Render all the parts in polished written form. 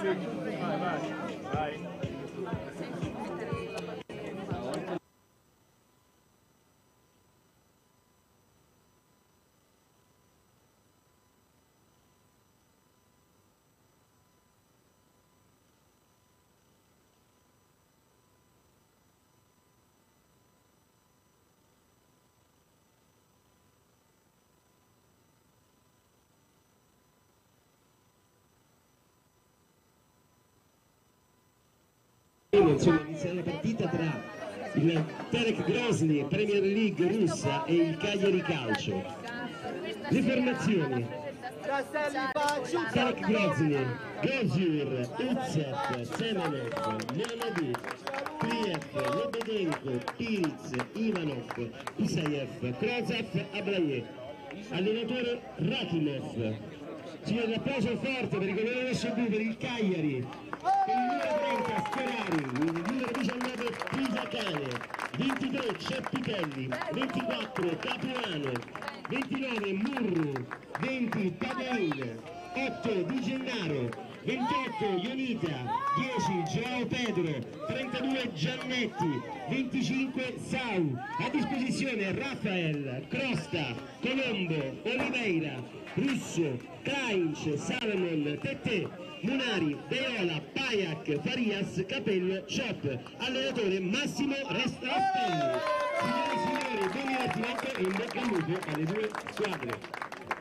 Insomma, inizia la partita tra il Terek Grozny, Premier League russa, e il Cagliari Calcio. Le formazioni: Terek Grozny, Gozur, Utsev, Semenov, Mohammadi, Kliev, Lebedenko, Piric, Ivanov, Isaev, Krozev, Ablaye. Allenatore Rakimov. Signore, l'applauso forte per il goleador rosso blu per il Cagliari. Il numero 30 Sperari, il numero 19 Pisacane, 23 Ceppitelli, 24 Capuano, 29 Murru, 20 Tadein, 8 Di Gennaro, 28 Ionita, 10 Joao Pedro, 32 Giannetti, 25 Sau. A disposizione Rafael, Crosta, Colombo, Oliveira, Russo, Kainc, Salomon, Tete, Munari, Deola, Pajak, Farias, Capello, Shop. Allenatore Massimo Rastelli. Signore e signori, buon divertimento e in bocca al lupo alle due squadre.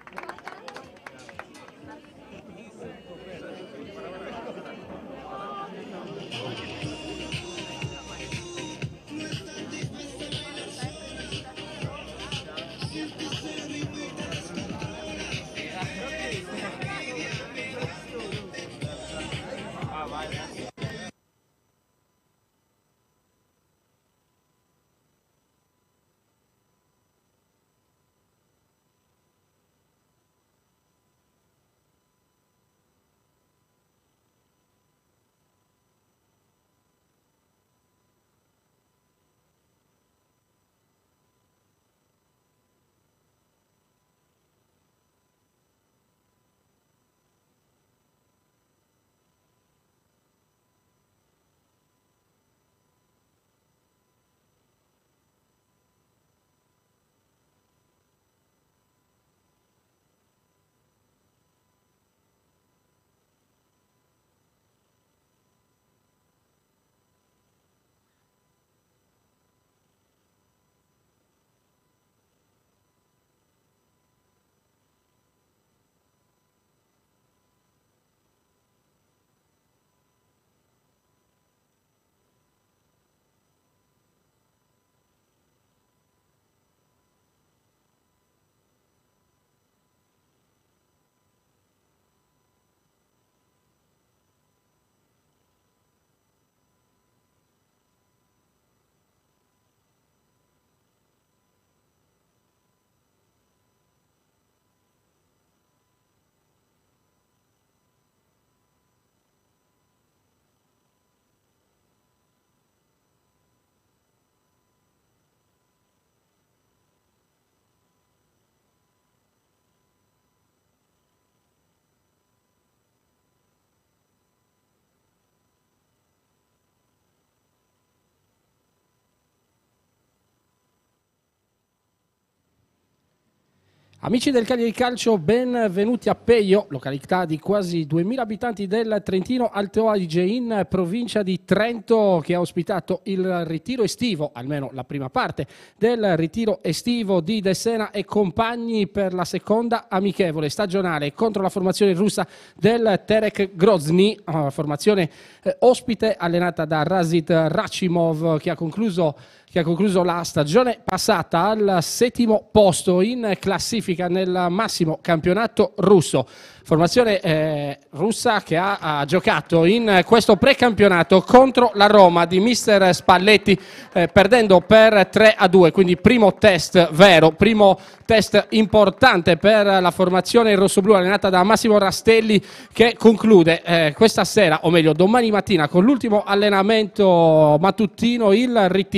Amici del Cagliari Calcio, benvenuti a Peio, località di quasi 2000 abitanti del Trentino Alto Adige, in provincia di Trento, che ha ospitato il ritiro estivo, almeno la prima parte del ritiro estivo di De Sena e compagni per la seconda amichevole stagionale contro la formazione russa del Terek Grozny, formazione ospite allenata da Razid Rachimov, che ha concluso la stagione passata al 7° posto in classifica nel massimo campionato russo. Formazione russa che ha giocato in questo precampionato contro la Roma di mister Spalletti, perdendo per 3-2, quindi primo test vero, primo test importante per la formazione rossoblù allenata da Massimo Rastelli, che conclude questa sera, o meglio domani mattina, con l'ultimo allenamento mattutino il ritiro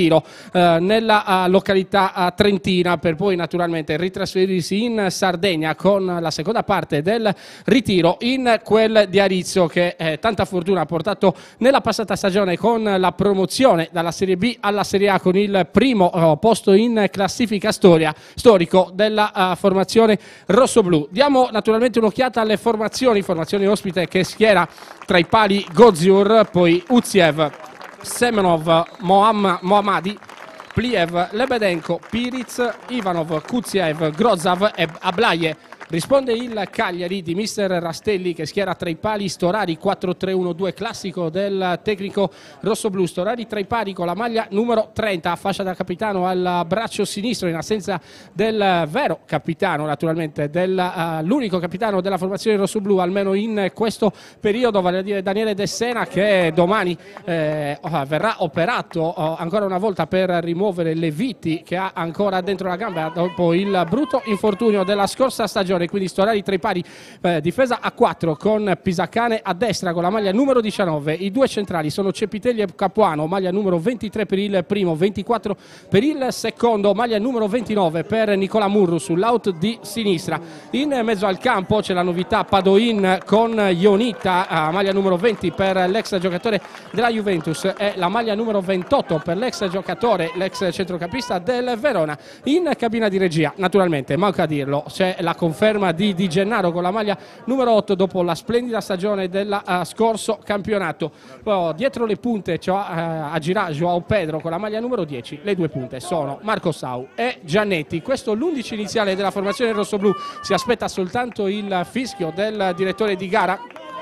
nella località trentina, per poi naturalmente ritrasferirsi in Sardegna con la seconda parte del ritiro in quel di Arizzo, che tanta fortuna ha portato nella passata stagione con la promozione dalla Serie B alla Serie A, con il primo posto in classifica storico della formazione rossoblù. Diamo naturalmente un'occhiata alle formazioni ospite, che schiera tra i pali Goziur, poi Uziev, Semenov, Mohammadi, Pliev, Lebedenko, Piric, Ivanov, Kuziev, Grozav e Ablaye. Risponde il Cagliari di mister Rastelli, che schiera tra i pali Storari, 4-3-1-2 classico del tecnico rossoblù. Storari tra i pali con la maglia numero 30, fascia da capitano al braccio sinistro, in assenza del vero capitano, naturalmente dell'unico capitano della formazione rossoblù, almeno in questo periodo, vale a dire Daniele De Sena, che domani verrà operato ancora una volta per rimuovere le viti che ha ancora dentro la gamba dopo il brutto infortunio della scorsa stagione. Quindi Storari tra i pali, difesa a 4 con Pisacane a destra con la maglia numero 19. I due centrali sono Cepitelli e Capuano, maglia numero 23 per il primo, 24 per il secondo, maglia numero 29 per Nicola Murru sull'out di sinistra. In mezzo al campo c'è la novità Padoin con Ionita, maglia numero 20 per l'ex giocatore della Juventus e la maglia numero 28 per l'ex giocatore, l'ex centrocampista del Verona. In cabina di regia, naturalmente, manca a dirlo, c'è la conferma di Di Gennaro con la maglia numero 8 dopo la splendida stagione del scorso campionato. Poi, dietro le punte agirà Joao Pedro con la maglia numero 10. Le due punte sono Marco Sau e Giannetti. Questo l'11 iniziale della formazione rossoblù. Si aspetta soltanto il fischio del direttore di gara,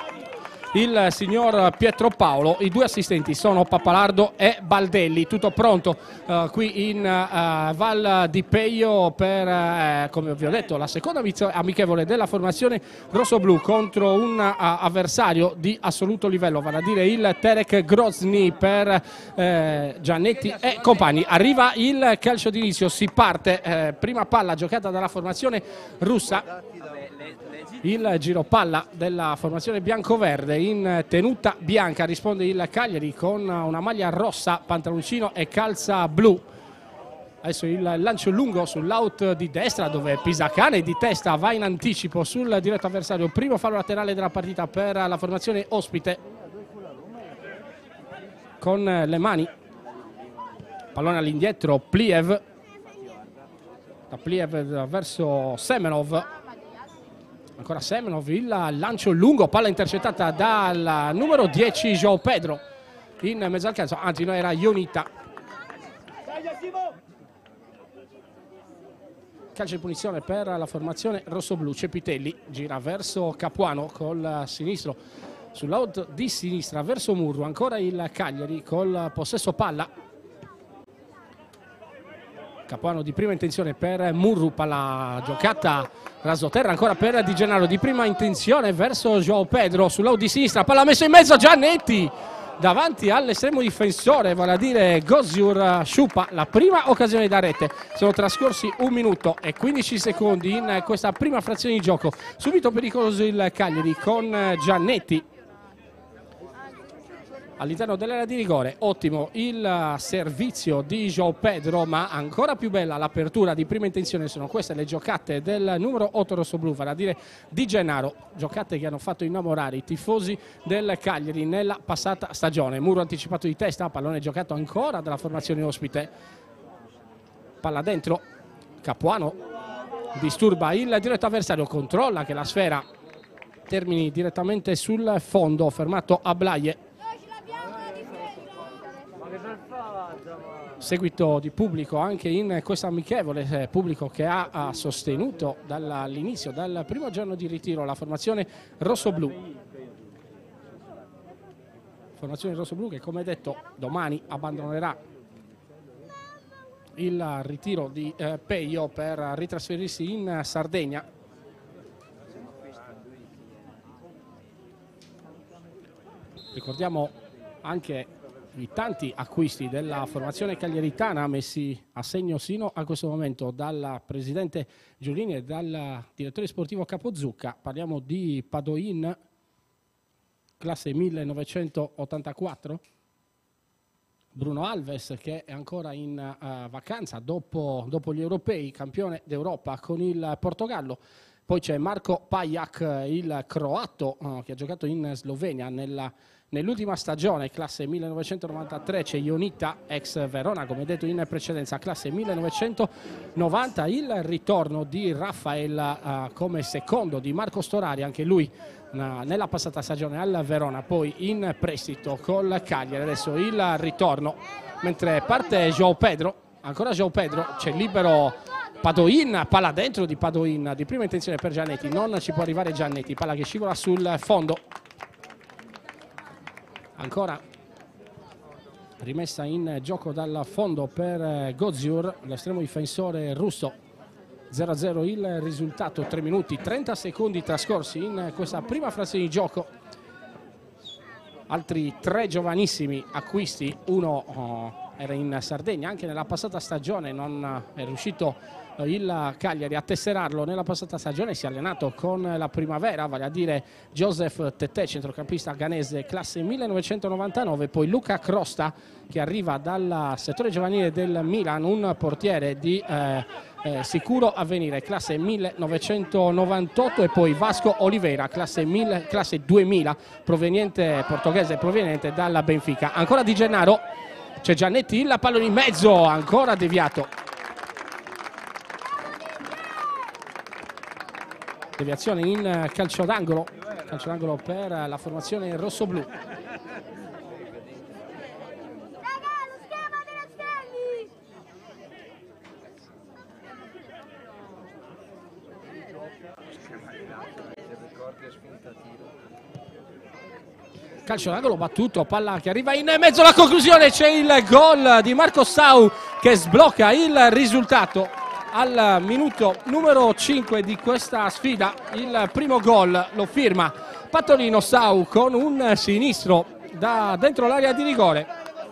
il signor Pietro Paolo. I due assistenti sono Pappalardo e Baldelli. Tutto pronto qui in Val di Peio per, come vi ho detto, la seconda amichevole della formazione rossoblù contro un avversario di assoluto livello, vale a dire il Terek Grozny per Giannetti e compagni. Arriva il calcio d'inizio, si parte, prima palla giocata dalla formazione russa. Il giro palla della formazione biancoverde in tenuta bianca, risponde il Cagliari con una maglia rossa, pantaloncino e calza blu. Adesso il lancio lungo sull'out di destra, dove Pisacane di testa va in anticipo sul diretto avversario. Primo fallo laterale della partita per la formazione ospite, con le mani. Pallone all'indietro, Pliev. Da Pliev verso Semenov. Ancora Semenov, il lancio lungo, palla intercettata dal numero 10 Joao Pedro in mezzo al calcio, anzi no, era Ionita. Calcio di punizione per la formazione rossoblù. Cepitelli gira verso Capuano col sinistro sull'out di sinistra verso Murru. Ancora il Cagliari col possesso palla. Capuano di prima intenzione per Murru, palla giocata rasoterra ancora per Di Gennaro, di prima intenzione verso Joao Pedro sull'out di sinistra, palla messa in mezzo, Giannetti davanti all'estremo difensore, vale a dire Goziur Sciupa, la prima occasione da rete. Sono trascorsi 1 minuto e 15 secondi in questa prima frazione di gioco. Subito pericoloso il Cagliari con Giannetti all'interno dell'area di rigore. Ottimo il servizio di Joao Pedro, ma ancora più bella l'apertura di prima intenzione. Sono queste le giocate del numero 8 rossoblù, vale a dire Di Gennaro, giocate che hanno fatto innamorare i tifosi del Cagliari nella passata stagione. Muro anticipato di testa, pallone giocato ancora dalla formazione ospite, palla dentro, Capuano disturba il diretto avversario, controlla che la sfera termini direttamente sul fondo, fermato Ablaye. Seguito di pubblico anche in questa amichevole, pubblico che ha sostenuto dall'inizio, dal primo giorno di ritiro, la formazione rossoblù. Formazione rossoblù che, come detto, domani abbandonerà il ritiro di Peio per ritrasferirsi in Sardegna. Ricordiamo anche i tanti acquisti della formazione cagliaritana messi a segno sino a questo momento dal presidente Giulini e dal direttore sportivo Capozucca. Parliamo di Padoin, classe 1984, Bruno Alves, che è ancora in vacanza dopo gli europei, campione d'Europa con il Portogallo. Poi c'è Marko Pajak, il croato, che ha giocato in Slovenia nell'ultima stagione, classe 1993. C'è Ionita, ex Verona, come detto in precedenza, classe 1990. Il ritorno di Rafael come secondo di Marco Storari, anche lui nella passata stagione al Verona, poi in prestito col Cagliari. Adesso il ritorno, mentre parte João Pedro, ancora João Pedro, c'è libero Padoin, palla dentro di Padoin, di prima intenzione per Giannetti, non ci può arrivare Giannetti, palla che scivola sul fondo. Ancora rimessa in gioco dal fondo per Goziur, l'estremo difensore russo. 0-0 il risultato, 3 minuti 30 secondi trascorsi in questa prima frazione di gioco. Altri 3 giovanissimi acquisti, uno era in Sardegna anche nella passata stagione, non è riuscito il Cagliari a tesserarlo nella passata stagione, si è allenato con la primavera, vale a dire Joseph Tete, centrocampista ghanese classe 1999, poi Luca Crosta che arriva dal settore giovanile del Milan, un portiere di sicuro avvenire, classe 1998, e poi Vasco Oliveira, classe 2000, portoghese proveniente dalla Benfica. Ancora Di Gennaro, c'è Giannetti, il pallone in mezzo, ancora deviato. Deviazione in calcio d'angolo per la formazione rossoblù. Calcio d'angolo battuto, palla che arriva in mezzo alla conclusione, c'è il gol di Marco Sau che sblocca il risultato al minuto numero 5 di questa sfida. Il primo gol lo firma Patolino Sau con un sinistro da dentro l'area di rigore.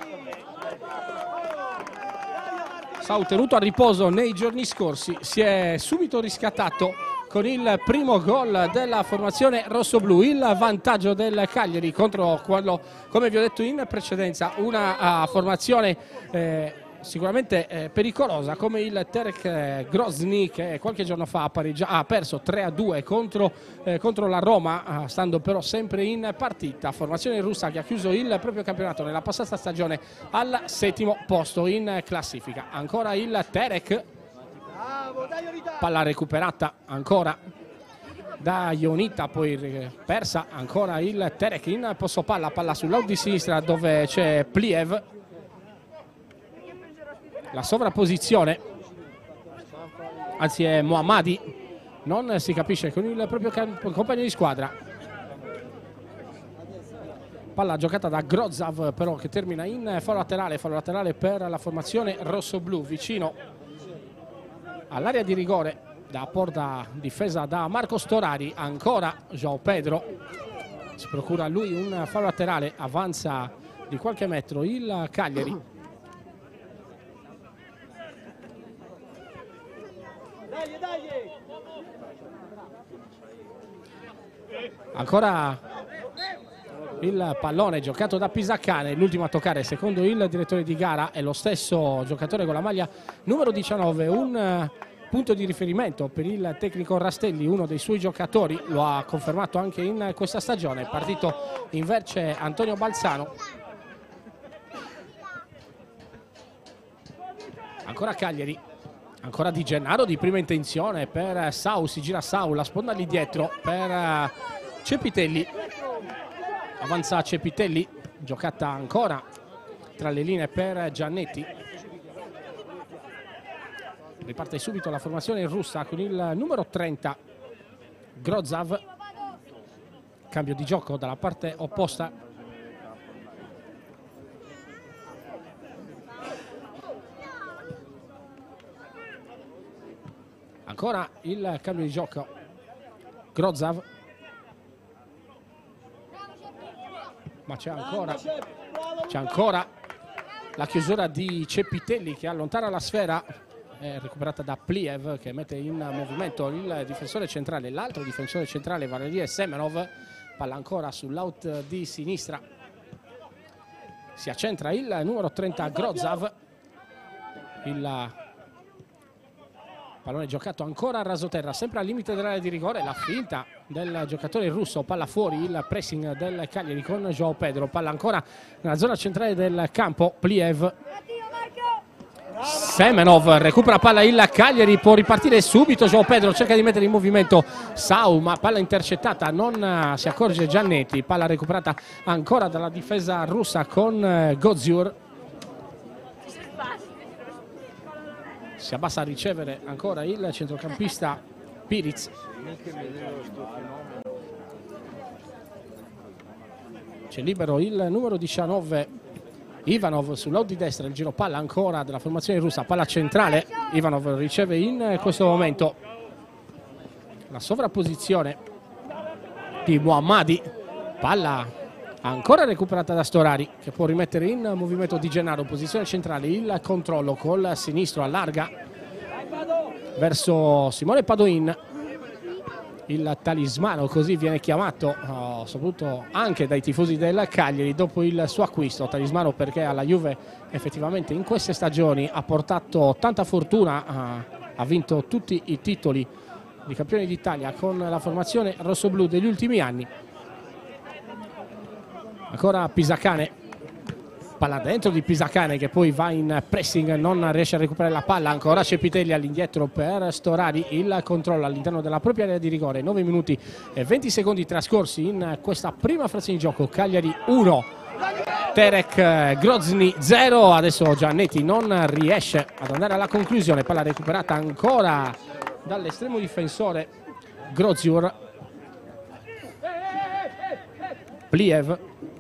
Sau, tenuto a riposo nei giorni scorsi, si è subito riscattato con il primo gol della formazione rossoblù. Il vantaggio del Cagliari contro quello, come vi ho detto in precedenza, una formazione sicuramente pericolosa come il Terek Grozny, che qualche giorno fa ha perso 3-2 contro la Roma, stando però sempre in partita. Formazione russa che ha chiuso il proprio campionato nella passata stagione al 7° posto in classifica. Ancora il Terek, palla recuperata ancora da Ionita, poi persa ancora il Terek in posto palla sull'out di sinistra dove c'è Pliev. La sovrapposizione, anzi è Mohammadi, non si capisce con il proprio compagno di squadra. Palla giocata da Grozav però, che termina in fallo laterale per la formazione rossoblù, vicino all'area di rigore, da porta difesa da Marco Storari. Ancora João Pedro, si procura lui un fallo laterale, avanza di qualche metro il Cagliari. Ancora il pallone giocato da Pisaccane, l'ultimo a toccare secondo il direttore di gara è lo stesso giocatore con la maglia numero 19, un punto di riferimento per il tecnico Rastelli, uno dei suoi giocatori, lo ha confermato anche in questa stagione. Partito invece Antonio Balzano. Ancora Cagliari, ancora Di Gennaro di prima intenzione per Sau, si gira Sau, la sponda lì dietro per Cepitelli, avanza Cepitelli, giocata ancora tra le linee per Giannetti. Riparte subito la formazione russa con il numero 30 Grozav, cambio di gioco dalla parte opposta. Ancora il cambio di gioco, Grozav, ma c'è ancora la chiusura di Cepitelli che allontana la sfera, è recuperata da Pliev che mette in movimento il difensore centrale, l'altro difensore centrale, vale a dire Semenov. Palla ancora sull'out di sinistra, Si accentra il numero 30 Grozav. Il pallone giocato ancora a rasoterra, sempre al limite dell'area di rigore. La finta del giocatore russo, palla fuori, il pressing del Cagliari con João Pedro. Palla ancora nella zona centrale del campo. Pliev. Semenov recupera palla, il Cagliari può ripartire subito. João Pedro cerca di mettere in movimento Sau, ma palla intercettata, non si accorge Giannetti. Palla recuperata ancora dalla difesa russa con Godziur. Si abbassa a ricevere ancora il centrocampista Piric. C'è libero il numero 19 Ivanov sull'out di destra, il giro palla ancora della formazione russa, palla centrale. Ivanov riceve in questo momento la sovrapposizione di Muhammadi. Palla ancora recuperata da Storari, che può rimettere in movimento Di Gennaro, posizione centrale, il controllo col sinistro, allarga verso Simone Padoin. Il talismano, così viene chiamato, soprattutto anche dai tifosi del Cagliari dopo il suo acquisto. Talismano perché alla Juve effettivamente in queste stagioni ha portato tanta fortuna, ha vinto tutti i titoli di campione d'Italia con la formazione rossoblù degli ultimi anni. Ancora Pisacane, palla dentro di Pisacane che poi va in pressing, non riesce a recuperare la palla. Ancora Cepitelli all'indietro per Storari, il controllo all'interno della propria area di rigore. 9 minuti e 20 secondi trascorsi in questa prima frazione di gioco. Cagliari 1, Terek Grozny 0. Adesso Giannetti non riesce ad andare alla conclusione. Palla recuperata ancora dall'estremo difensore Godziur. Pliev.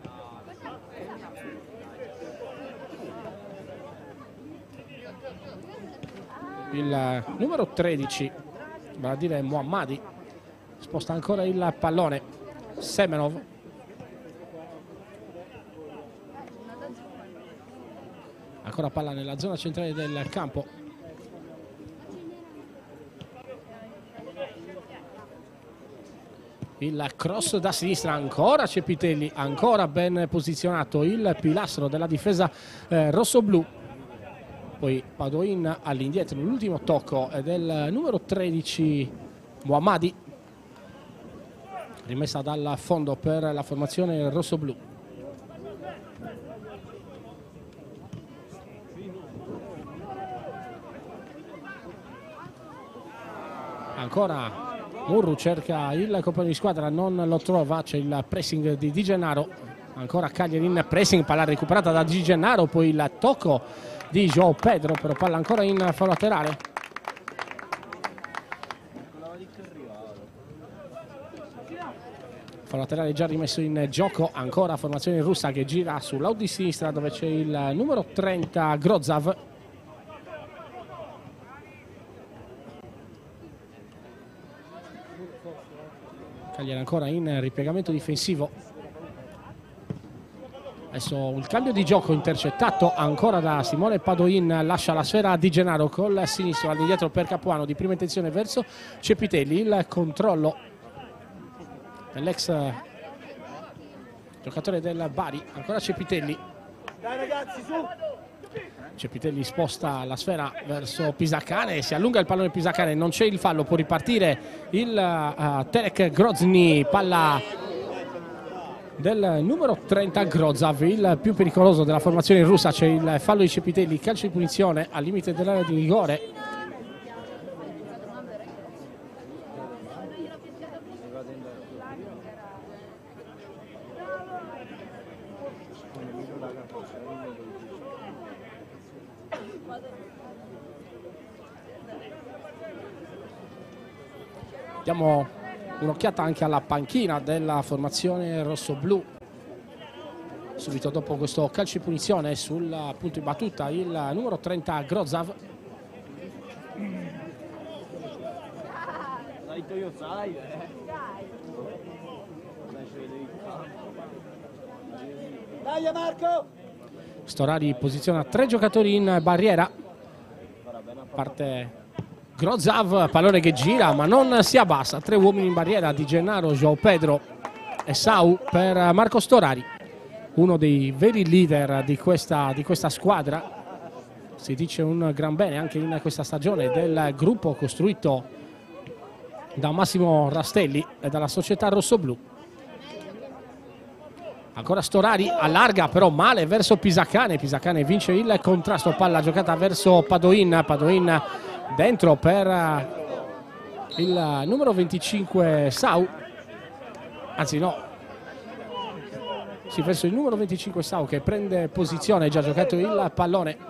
Il numero 13, vale a dire Muhammadi, sposta ancora il pallone. Semenov. Ancora palla nella zona centrale del campo. Il cross da sinistra, ancora Cepitelli, ancora ben posizionato il pilastro della difesa rossoblù. Poi Padoin all'indietro, l'ultimo tocco è del numero 13 Muhammadi, rimessa dal fondo per la formazione rossoblù. Ancora Murru cerca il compagno di squadra, non lo trova, c'è il pressing di Di Gennaro. Ancora Cagliari in pressing, palla recuperata da Di Gennaro, poi il tocco di João Pedro, però palla ancora in fallo laterale. Fallo laterale già rimesso in gioco, ancora formazione russa che gira sull'out di sinistra dove c'è il numero 30 Grozav. Cagliari ancora in ripiegamento difensivo. Adesso il cambio di gioco intercettato ancora da Simone Padoin, lascia la sfera a Di Gennaro col sinistro all'indietro per Capuano, di prima intenzione verso Cepitelli. Il controllo dell'ex giocatore del Bari, ancora Cepitelli. Dai ragazzi, su! Cepitelli sposta la sfera verso Pisacane, si allunga il pallone Pisacane, non c'è il fallo, può ripartire il Terek Grozny, palla del numero 30 Grozav, il più pericoloso della formazione russa. C'è il fallo di Cepitelli, calcio di punizione al limite dell'area di rigore. Diamo un'occhiata anche alla panchina della formazione rossoblù. Subito dopo questo calcio di punizione sul punto di battuta il numero 30 Grozav. Dai Marco! Storari posiziona 3 giocatori in barriera. Parte Grozav, pallone che gira ma non si abbassa. 3 uomini in barriera, Di Gennaro, João Pedro e Sau per Marco Storari. uno dei veri leader di questa squadra. Si dice un gran bene anche in questa stagione del gruppo costruito da Massimo Rastelli e dalla società rossoblù. Ancora Storari, allarga però male verso Pisacane. Pisacane vince il contrasto, palla giocata verso Padoin. Padoin dentro per il numero 25 Sau. Anzi no, sì, verso il numero 25 Sau che prende posizione, già giocato il pallone.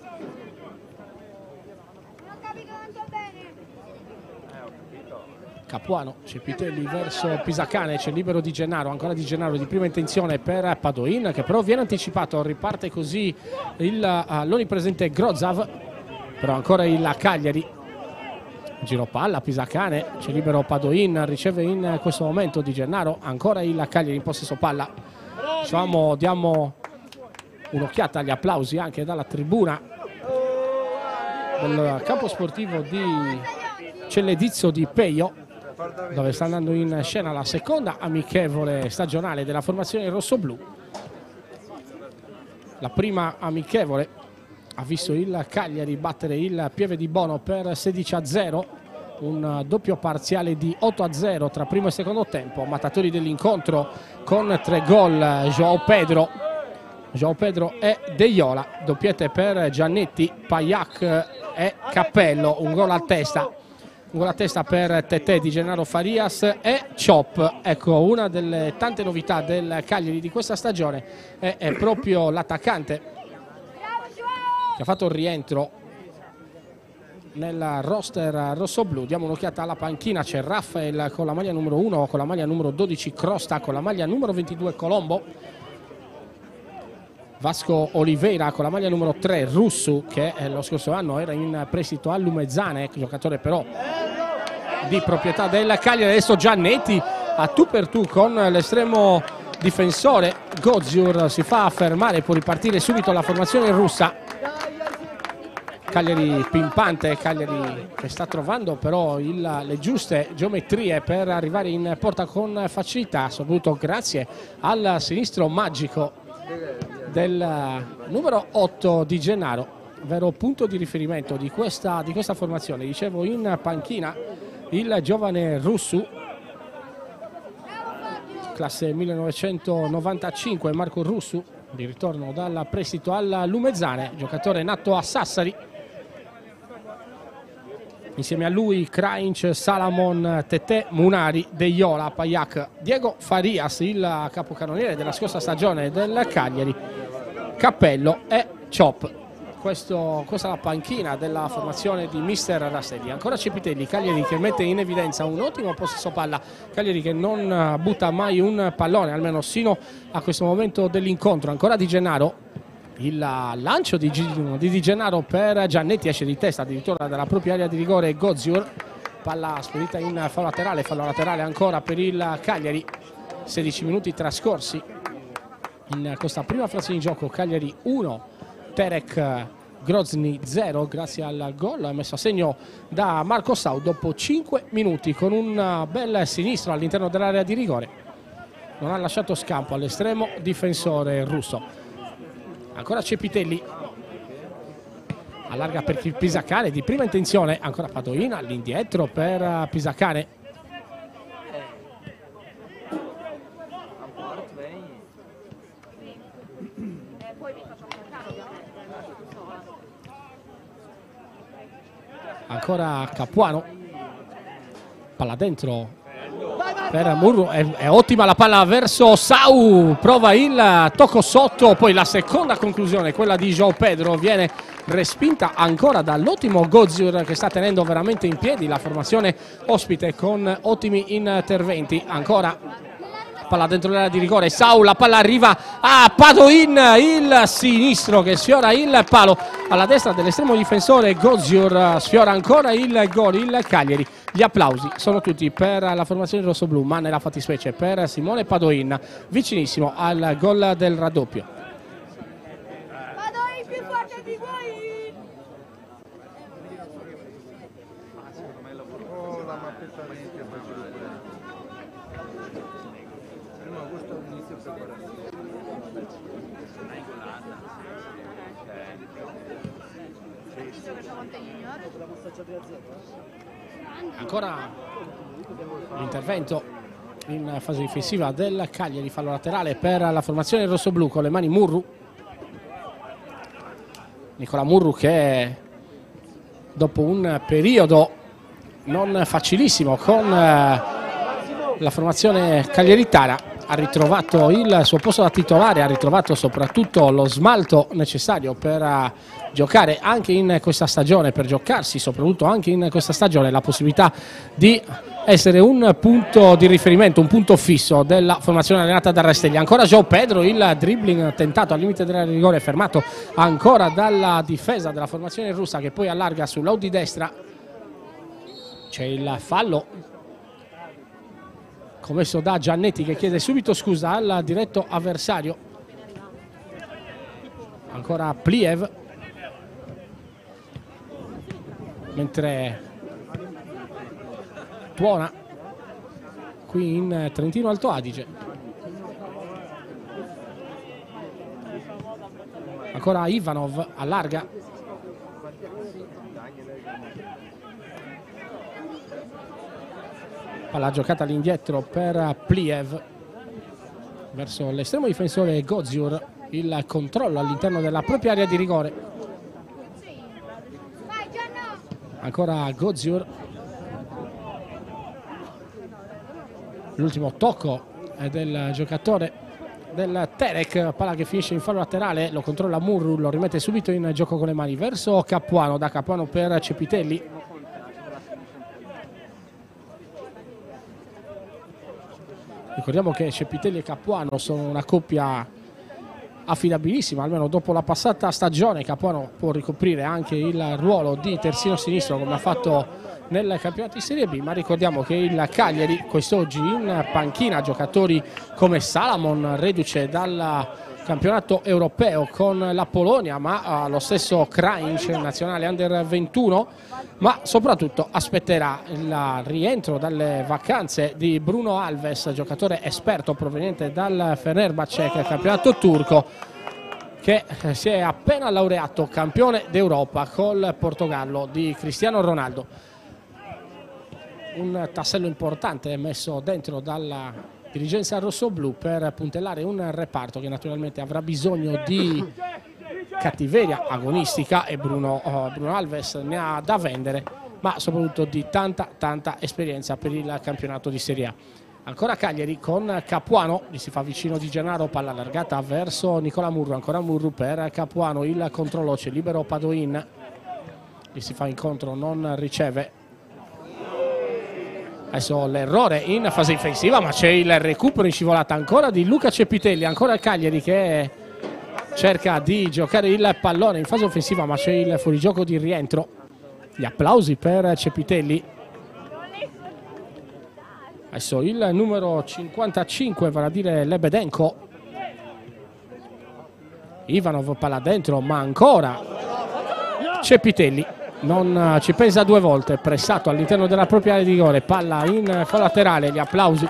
Capuano, Cepitelli verso Pisacane, c'è libero Di Gennaro, ancora Di Gennaro di prima intenzione per Padoin che però viene anticipato, riparte così l'onnipresente Grozav, però ancora il Cagliari, giro palla, Pisacane, c'è libero Padoin, riceve in questo momento Di Gennaro, ancora il Cagliari in possesso palla, diciamo, diamo un'occhiata agli applausi anche dalla tribuna del campo sportivo di Celledizzo di Peio, dove sta andando in scena la seconda amichevole stagionale della formazione rossoblù. La prima amichevole ha visto il Cagliari battere il Pieve di Bono per 16-0, un doppio parziale di 8-0 tra primo e secondo tempo. Mattatori dell'incontro con 3 gol João Pedro e Deiola, doppiette per Giannetti, Paillac e Cappello, un gol a testa. Un gol a testa per Tetè, Di Gennaro, Farias e Chop. Ecco, una delle tante novità del Cagliari di questa stagione è proprio l'attaccante che ha fatto il rientro nel roster rossoblù. Diamo un'occhiata alla panchina, c'è Rafael con la maglia numero 1, con la maglia numero 12 Crosta, con la maglia numero 22 Colombo, Vasco Oliveira con la maglia numero 3 Russu, che lo scorso anno era in prestito a Lumezzane, giocatore però di proprietà del Cagliari. Adesso Giannetti a tu per tu con l'estremo difensore Goziur, si fa fermare, può ripartire subito la formazione russa. Cagliari pimpante, Cagliari che sta trovando però le giuste geometrie per arrivare in porta con facilità, soprattutto grazie al sinistro magico del numero 8 Di Gennaro, vero punto di riferimento di questa formazione. Dicevo, in panchina il giovane Russu, classe 1995, Marco Russu, di ritorno dal prestito alla Lumezzane, giocatore nato a Sassari. Insieme a lui Krainc, Salamon, Tetè, Munari, Deiola, Paillac, Diego Farias, il capocannoniere della scorsa stagione del Cagliari, Cappello e Chop. Questa è la panchina della formazione di mister Rastelli. Ancora Cepitelli, Cagliari che mette in evidenza un ottimo possesso palla, Cagliari che non butta mai un pallone, almeno sino a questo momento dell'incontro. Ancora Di Gennaro, il lancio di Di Gennaro per Giannetti, esce di testa addirittura dalla propria area di rigore Goziur, palla spedita in fallo laterale ancora per il Cagliari. 16 minuti trascorsi in questa prima frazione di gioco, Cagliari 1, Terek Grozny 0, grazie al gol messo a segno da Marco Sau dopo 5 minuti con un bel sinistro all'interno dell'area di rigore. Non ha lasciato scampo all'estremo difensore russo. Ancora Cepitelli, allarga per Pisacane di prima intenzione, ancora Padoin all'indietro per Pisacane. Ancora Capuano, palla dentro per Murru, è ottima la palla verso Sau, prova il tocco sotto, poi la seconda conclusione, quella di João Pedro, viene respinta ancora dall'ottimo Goziur che sta tenendo veramente in piedi la formazione ospite con ottimi interventi. Ancora palla dentro l'area di rigore, Sau, la palla arriva a Padoin, il sinistro che sfiora il palo alla destra dell'estremo difensore Goziur, sfiora ancora il gol, il Cagliari. Gli applausi sono tutti per la formazione rossoblù, ma nella fattispecie per Simone Padoin, vicinissimo al gol del raddoppio. Padoin più forte di voi! Ancora l'intervento in fase difensiva del Cagliari, fallo laterale per la formazione rossoblu con le mani Murru. Nicola Murru che dopo un periodo non facilissimo con la formazione cagliaritana ha ritrovato il suo posto da titolare, ha ritrovato soprattutto lo smalto necessario per giocare anche in questa stagione, per giocarsi soprattutto anche in questa stagione la possibilità di essere un punto di riferimento, un punto fisso della formazione allenata da Rasteglia. Ancora João Pedro, il dribbling tentato al limite del rigore, fermato ancora dalla difesa della formazione russa che poi allarga sull'out di destra. C'è il fallo commesso da Giannetti che chiede subito scusa al diretto avversario. Ancora Pliev, mentre tuona qui in Trentino Alto Adige. Ancora Ivanov allarga, palla giocata all'indietro per Pliev verso l'estremo difensore Goziur, il controllo all'interno della propria area di rigore. Ancora Goziur, l'ultimo tocco è del giocatore del Terek, palla che finisce in fallo laterale, lo controlla Murru, lo rimette subito in gioco con le mani verso Capuano, da Capuano per Cepitelli. Ricordiamo che Cepitelli e Capuano sono una coppia affidabilissima, almeno dopo la passata stagione. Capuano può ricoprire anche il ruolo di terzino sinistro come ha fatto nel campionato di Serie B, ma ricordiamo che il Cagliari quest'oggi in panchina giocatori come Salamon, reduce dal campionato europeo con la Polonia, ma lo stesso Krajinc, nazionale under 21, ma soprattutto aspetterà il rientro dalle vacanze di Bruno Alves, giocatore esperto proveniente dal Fenerbahce, campionato turco, che si è appena laureato campione d'Europa col Portogallo di Cristiano Ronaldo. Un tassello importante messo dentro dalla dirigenza rossoblu per puntellare un reparto che naturalmente avrà bisogno di cattiveria agonistica, e Bruno Alves ne ha da vendere, ma soprattutto di tanta esperienza per il campionato di Serie A. Ancora Cagliari con Capuano, gli si fa vicino Di Gennaro, palla allargata verso Nicola Murru, ancora Murru per Capuano, il controllo, c'è libero Padoin, gli si fa incontro, non riceve. Adesso l'errore in fase difensiva, ma c'è il recupero in scivolata ancora di Luca Cepitelli, ancora il Cagliari che cerca di giocare il pallone in fase offensiva, ma c'è il fuorigioco di rientro. Gli applausi per Cepitelli. Adesso il numero 55, vale a dire Lebedenko. Ivanov, palla dentro, ma ancora Cepitelli. Non ci pensa due volte, pressato all'interno della propria area di rigore, palla in fallo laterale, gli applausi.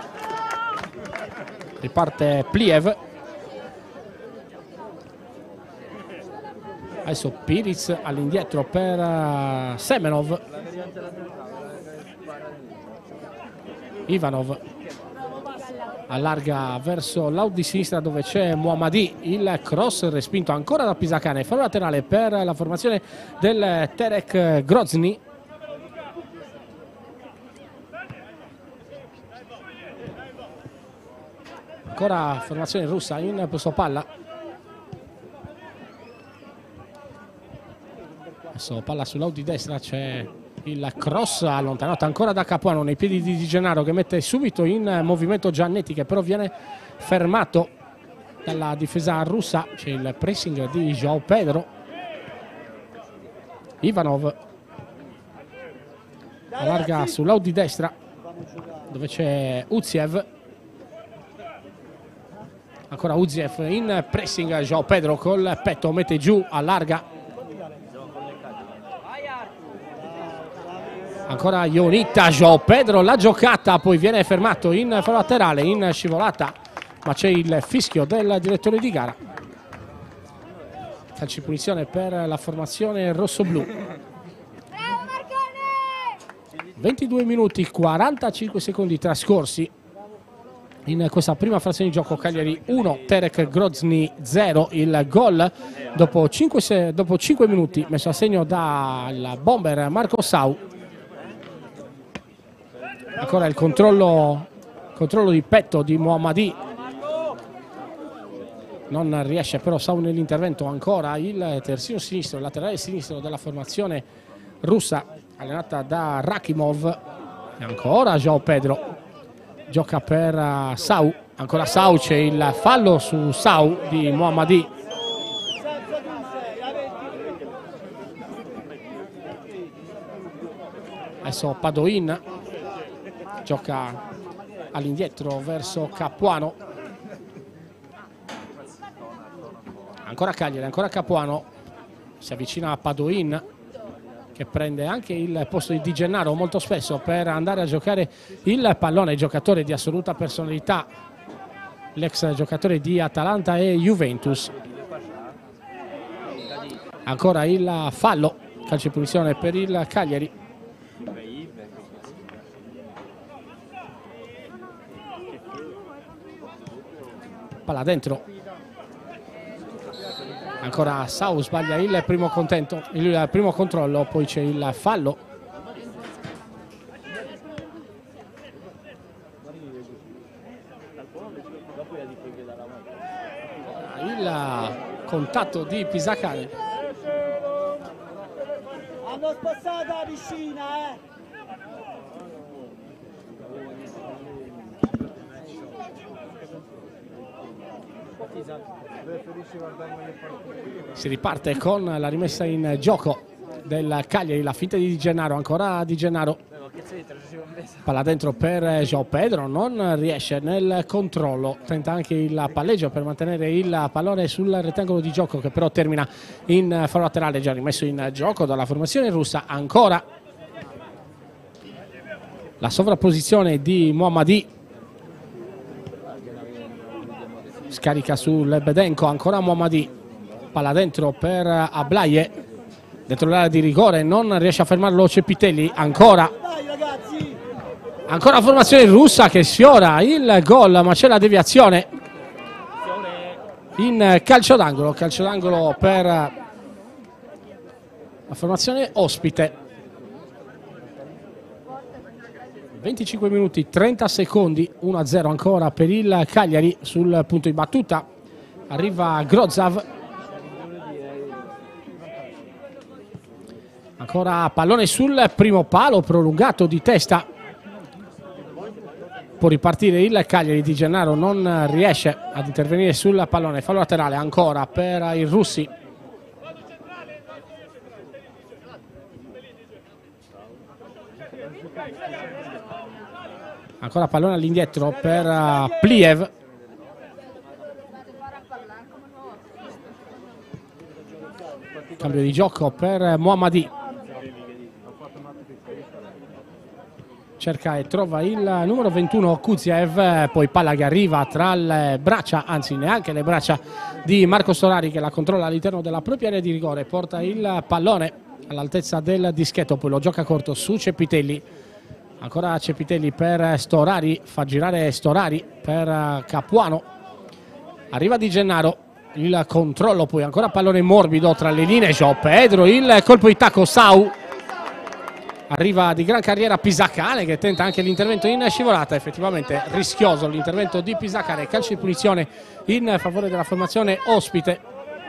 Riparte Pliev. Adesso Piric all'indietro per Semenov. Ivanov allarga verso l'out di sinistra dove c'è Muhammadi, il cross respinto ancora da Pisacane, fallo laterale per la formazione del Terek Grozny. Ancora formazione russa in possesso palla. Adesso palla sull'out di destra, c'è il cross allontanato ancora da Capuano nei piedi di Di Gennaro che mette subito in movimento Giannetti, che però viene fermato dalla difesa russa. C'è il pressing di João Pedro. Ivanov allarga sull'out di destra dove c'è Uziev. Ancora Uziev in pressing, João Pedro col petto mette giù, allarga. Ancora Ionita, João Pedro, la giocata, poi viene fermato in fallo laterale, in scivolata, ma c'è il fischio del direttore di gara. calcio di punizione per la formazione rossoblu. 22 minuti 45 secondi trascorsi in questa prima frazione di gioco. Cagliari 1, Terek Grozny 0, il gol dopo 5 minuti messo a segno dal bomber Marco Sau. Ancora il controllo di petto di Mohammadi, non riesce però Sau nell'intervento. Ancora il terzino sinistro, il laterale sinistro della formazione russa allenata da Rakimov. E ancora João Pedro gioca per Sau, ancora Sau, c'è il fallo su Sau di Mohammadi. Adesso Padoin gioca all'indietro verso Capuano, ancora Cagliari, ancora Capuano, si avvicina a Padoin che prende anche il posto di Di Gennaro molto spesso per andare a giocare il pallone, giocatore di assoluta personalità, l'ex giocatore di Atalanta e Juventus. Ancora il fallo, calcio di punizione per il Cagliari. Palla dentro, ancora Sau sbaglia il primo controllo, poi c'è il fallo. Il contatto di Pisacane. Hanno spassato la piscina, Si riparte con la rimessa in gioco del Cagliari, la finta di Di Gennaro, ancora Di Gennaro, palla dentro per João Pedro, non riesce nel controllo, tenta anche il palleggio per mantenere il pallone sul rettangolo di gioco che però termina in fallo laterale, già rimesso in gioco dalla formazione russa. Ancora la sovrapposizione di Mohammadi, scarica su Lebedenko, ancora Mohammadi, palla dentro per Ablaye, dentro l'area di rigore, non riesce a fermarlo Cepitelli, ancora la formazione russa che sfiora il gol, ma c'è la deviazione in calcio d'angolo per la formazione ospite. 25 minuti 30 secondi, 1-0 ancora per il Cagliari. Sul punto di battuta arriva Grozav, ancora pallone sul primo palo prolungato di testa, può ripartire il Cagliari. Di Gennaro non riesce ad intervenire sul pallone, fallo laterale ancora per i russi. Ancora pallone all'indietro per Pliev. Cambio di gioco per Mohammadi. Cerca e trova il numero 21 Kuziev, poi palla che arriva tra le braccia, anzi neanche le braccia di Marco Storari che la controlla all'interno della propria area di rigore, porta il pallone all'altezza del dischetto, poi lo gioca corto su Cepitelli. Ancora Cepitelli per Storari, fa girare Storari per Capuano, arriva Di Gennaro, il controllo, poi ancora pallone morbido tra le linee, João Pedro, il colpo di tacco, Sau, arriva di gran carriera Pisacane che tenta anche l'intervento in scivolata, effettivamente rischioso l'intervento di Pisacane, calcio di punizione in favore della formazione ospite.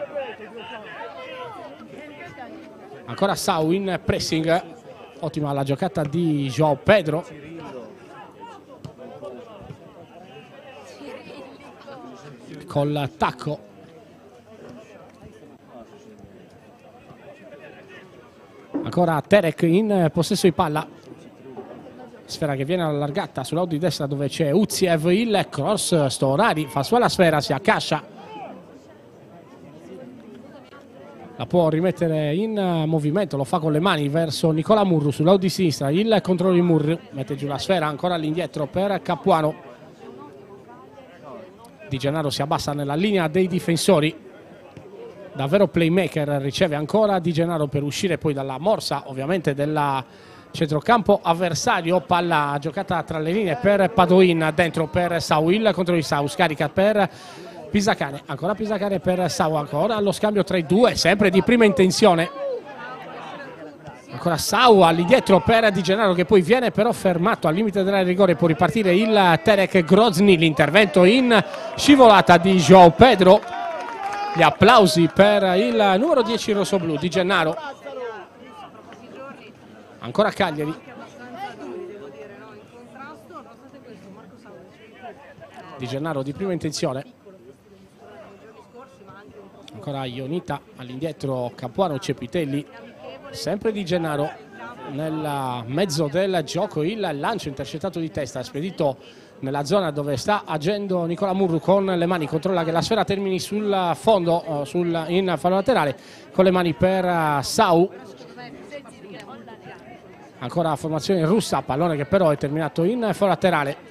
Ancora Sau in pressing, ottima la giocata di João Pedro. Col tacco. Ancora Terek in possesso di palla. Sfera che viene allargata sull'auto di destra dove c'è Uziev, il cross, Storari fa sua la sfera, si accascia. La può rimettere in movimento, lo fa con le mani verso Nicola Murru sull'auto di sinistra, il controllo di Murru, mette giù la sfera ancora all'indietro per Capuano. Di Gennaro si abbassa nella linea dei difensori. davvero playmaker, riceve ancora Di Gennaro per uscire poi dalla morsa ovviamente della centrocampo avversario. Palla giocata tra le linee per Padoin, dentro per Sau, il contro di Sau, scarica per Pisacane, ancora Pisacane per Sau, ancora allo scambio tra i due, sempre di prima intenzione. Ancora Sau all'indietro per Di Gennaro, che poi viene però fermato al limite della rigore. Può ripartire il Terek Grozny, l'intervento in scivolata di João Pedro. Gli applausi per il numero 10 rossoblu, Di Gennaro. Ancora Cagliari. Di Gennaro di prima intenzione. Ancora Ionita all'indietro, Capuano, Cepitelli. Sempre Di Gennaro nel mezzo del gioco, il lancio intercettato di testa spedito nella zona dove sta agendo Nicola Murru con le mani, controlla che la sfera termini sul fondo, in fallo laterale, con le mani per Sau. Ancora formazione russa, pallone che però è terminato in fallo laterale.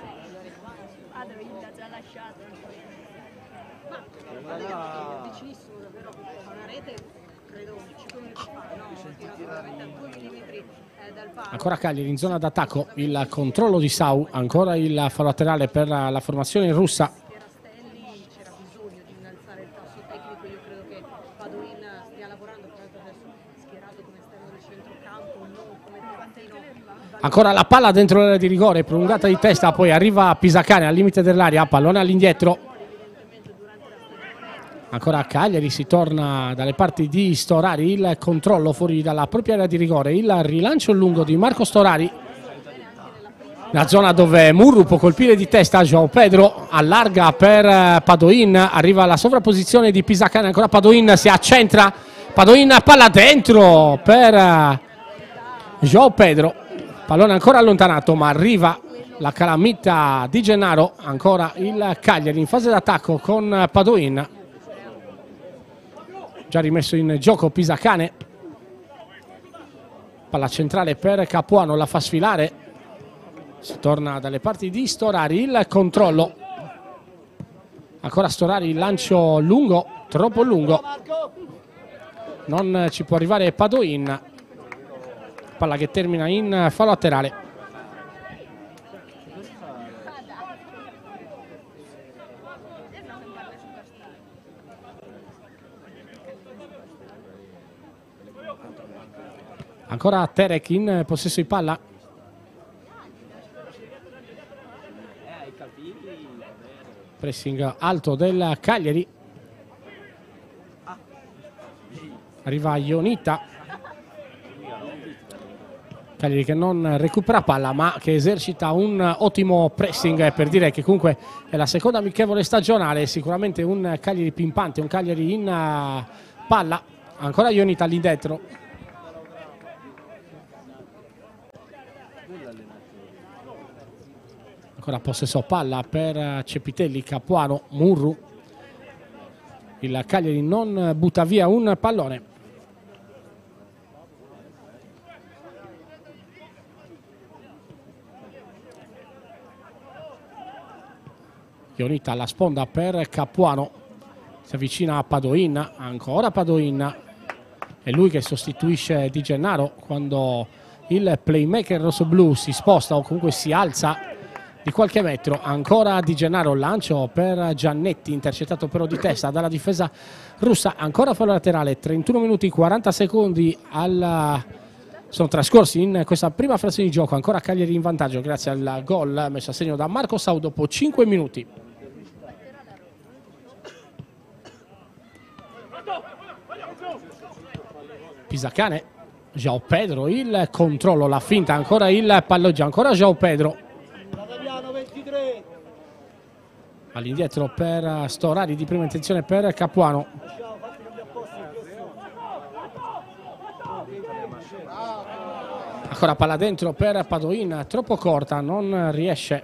Ancora Cagliari in zona d'attacco, il controllo di Sau, ancora il fallo laterale per la formazione russa. Ancora la palla dentro l'area di rigore, prolungata di testa, poi arriva Pisacane al limite dell'area, pallone all'indietro. Ancora a Cagliari, si torna dalle parti di Storari, il controllo fuori dalla propria area di rigore, il rilancio lungo di Marco Storari. La zona dove Murru può colpire di testa, João Pedro allarga per Padoin, arriva alla sovrapposizione di Pisacane, ancora Padoin si accentra, Padoin palla dentro per João Pedro, pallone ancora allontanato ma arriva la calamita Di Gennaro, ancora il Cagliari in fase d'attacco con Padoin. Già rimesso in gioco Pisacane, palla centrale per Capuano, la fa sfilare, si torna dalle parti di Storari, il controllo, ancora Storari, il lancio lungo, troppo lungo, non ci può arrivare Padoin, palla che termina in fallo laterale. Ancora Terek in possesso di palla. Pressing alto del Cagliari. Arriva Ionita. Cagliari che non recupera palla ma che esercita un ottimo pressing, per dire che comunque è la seconda amichevole stagionale. Sicuramente un Cagliari pimpante, un Cagliari in palla. Ancora Ionita all'indietro. Ancora possesso palla per Cepitelli, Capuano, Murru. Il Cagliari non butta via un pallone. Ionita alla sponda per Capuano. Si avvicina a Padoin, ancora Padoin. È lui che sostituisce Di Gennaro quando il playmaker rossoblu si sposta o comunque si alza di qualche metro. Ancora Di Gennaro, lancio per Giannetti, intercettato però di testa dalla difesa russa. Ancora fallo laterale, 31 minuti 40 secondi sono trascorsi in questa prima frazione di gioco. Ancora Cagliari in vantaggio grazie al gol messo a segno da Marco Sau dopo 5 minuti. Pisacane, João Pedro, il controllo, la finta, ancora il palleggio, ancora João Pedro. All'indietro per Storari, di prima intenzione per Capuano. Ancora palla dentro per Padoin, troppo corta, non riesce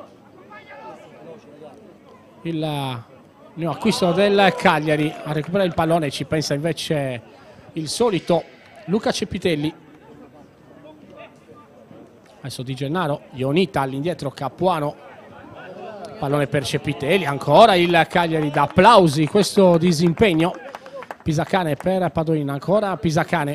il neoacquisto del Cagliari a recuperare il pallone. Ci pensa invece il solito Luca Cepitelli. Adesso Di Gennaro, Ionita all'indietro, Capuano, pallone per Cepitelli, ancora il Cagliari da applausi questo disimpegno. Pisacane per Padoin, ancora Pisacane.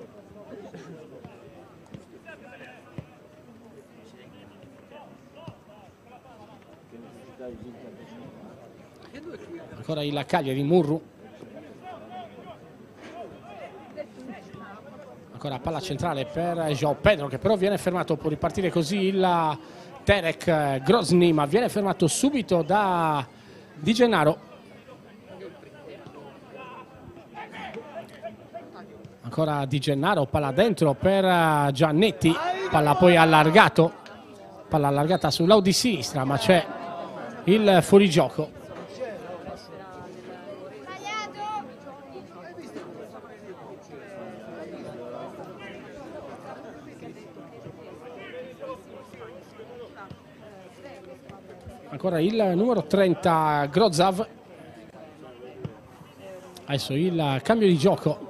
Ancora il Cagliari, Murru. Ancora palla centrale per João Pedro, che però viene fermato. Può ripartire così il Terek Grozny, ma viene fermato subito da Di Gennaro. Ancora Di Gennaro, palla dentro per Giannetti, palla poi allargato, palla allargata sull'out di sinistra, ma c'è il fuorigioco. Ancora il numero 30 Grozav. Adesso il cambio di gioco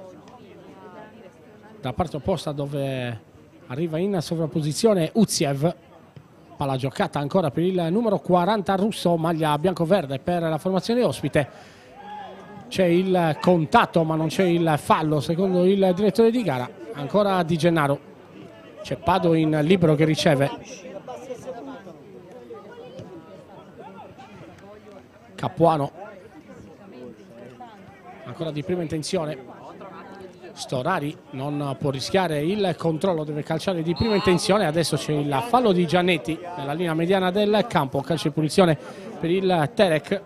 da parte opposta, dove arriva in sovrapposizione Uziev. Palla giocata ancora per il numero 40 russo, maglia bianco-verde per la formazione ospite. C'è il contatto ma non c'è il fallo secondo il direttore di gara. Ancora Di Gennaro, c'è Padoin libero che riceve. Capuano, ancora di prima intenzione. Storari non può rischiare il controllo, deve calciare di prima intenzione. Adesso c'è il fallo di Giannetti nella linea mediana del campo, calcio di punizione per il Terek.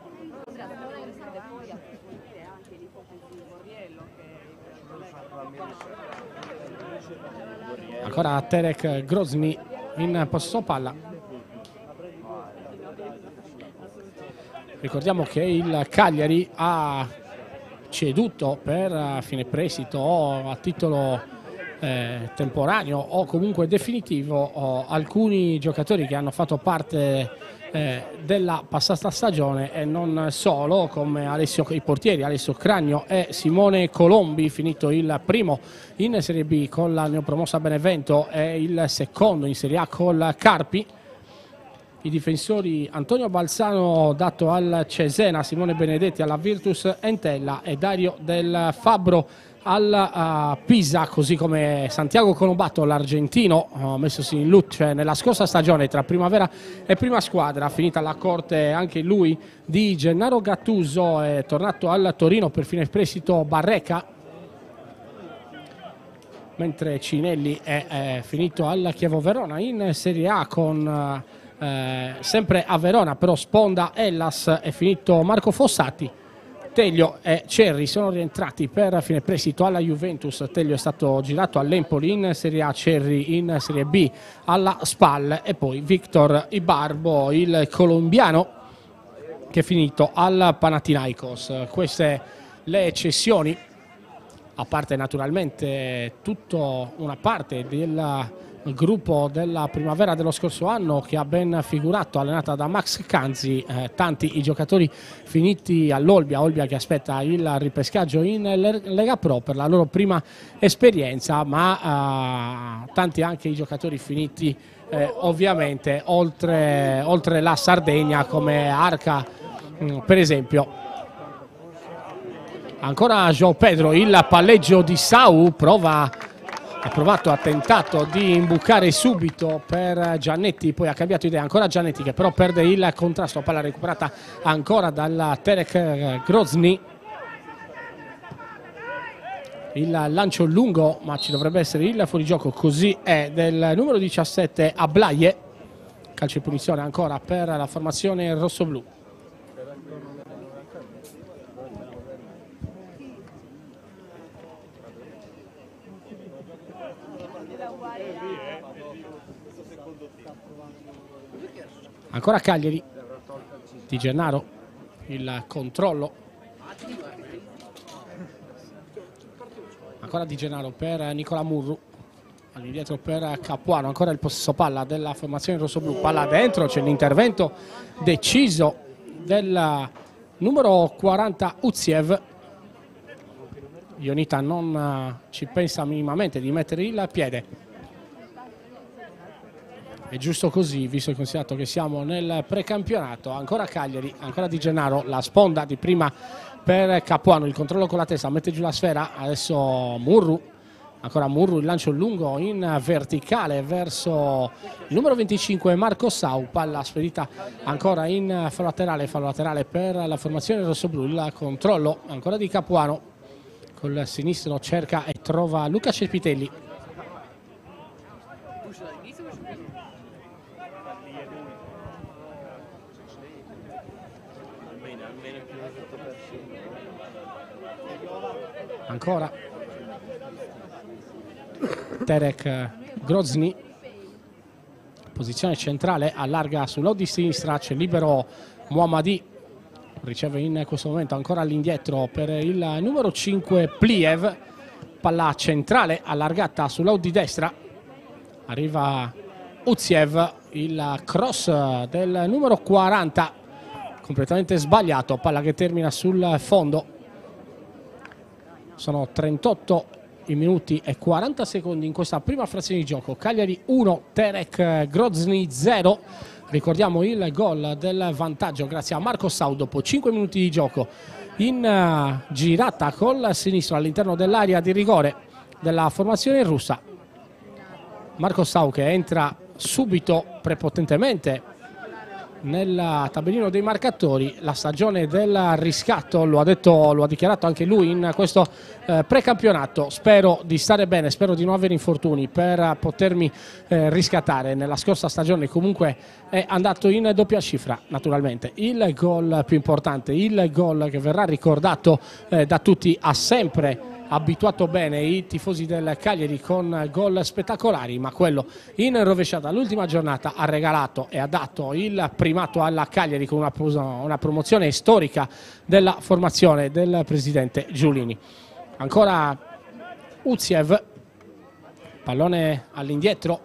Ancora Terek Grozny in possesso palla. Ricordiamo che il Cagliari ha ceduto per fine prestito o a titolo temporaneo o comunque definitivo alcuni giocatori che hanno fatto parte della passata stagione e non solo, come i portieri Alessio Cragno e Simone Colombi, finito il primo in Serie B con la neopromossa Benevento e il secondo in Serie A col Carpi. I difensori Antonio Balsano dato al Cesena, Simone Benedetti alla Virtus Entella e Dario Del Fabbro al Pisa, così come Santiago Conobato, l'argentino, messosi in luce nella scorsa stagione tra primavera e prima squadra. Finita la corte anche lui di Gennaro Gattuso, è tornato al Torino per fine prestito Barreca, mentre Cinelli è finito al Chievo Verona in Serie A con sempre a Verona, però sponda Hellas. È finito Marco Fossati. Teglio e Cerri sono rientrati per fine prestito alla Juventus. Teglio è stato girato all'Empoli in Serie A, Cerri in Serie B alla Spal, e poi Victor Ibarbo, il colombiano, che è finito al Panathinaikos. Queste le cessioni, a parte naturalmente tutta una parte del gruppo della primavera dello scorso anno che ha ben figurato, allenata da Max Canzi. Tanti i giocatori finiti all'Olbia, Olbia che aspetta il ripescaggio in Lega Pro per la loro prima esperienza, ma tanti anche i giocatori finiti ovviamente oltre la Sardegna, come Arca per esempio. Ancora João Pedro, il palleggio di Sau, ha tentato di imbucare subito per Giannetti, poi ha cambiato idea. Ancora Giannetti che però perde il contrasto, palla recuperata ancora dalla Terek Grozny. Il lancio lungo, ma ci dovrebbe essere il fuorigioco, così è, del numero 17 Ablaye. Calcio di punizione ancora per la formazione rossoblù. Ancora Cagliari, Di Gennaro, il controllo. Ancora Di Gennaro per Nicola Murru, all'indietro per Capuano. Ancora il possesso palla della formazione rossoblù, palla dentro, c'è l'intervento deciso del numero 40 Uziev. Ionita non ci pensa minimamente di mettere il piede. È giusto così, visto e considerato che siamo nel precampionato. Ancora Cagliari, ancora Di Gennaro, la sponda di prima per Capuano, il controllo con la testa, mette giù la sfera, adesso Murru, ancora Murru, il lancio lungo in verticale verso il numero 25 Marco Sau, palla spedita ancora in fallo laterale per la formazione rossoblu, il controllo ancora di Capuano, col sinistro cerca e trova Luca Cepitelli. Ancora Terek Grozny, posizione centrale, allarga sull'od di sinistra, c'è libero Muhammadi, riceve in questo momento ancora all'indietro per il numero 5 Pliev, palla centrale allargata sull'od di destra, arriva Uziev, il cross del numero 40 completamente sbagliato, palla che termina sul fondo. Sono 38 i minuti e 40 secondi in questa prima frazione di gioco. Cagliari 1, Terek Grozny 0. Ricordiamo il gol del vantaggio grazie a Marco Sau dopo 5 minuti di gioco in girata col sinistro all'interno dell'area di rigore della formazione russa. Marco Sau che entra subito prepotentemente nel tabellino dei marcatori. La stagione del riscatto, lo ha dichiarato anche lui in questo precampionato. Spero di stare bene, spero di non avere infortuni per potermi riscattare. Nella scorsa stagione comunque è andato in doppia cifra, naturalmente. Il gol più importante, il gol che verrà ricordato da tutti, ha sempre abituato bene i tifosi del Cagliari con gol spettacolari, ma quello in rovesciata l'ultima giornata ha regalato e ha dato il primato alla Cagliari con una promozione storica della formazione del presidente Giulini. Ancora Uziev, pallone all'indietro,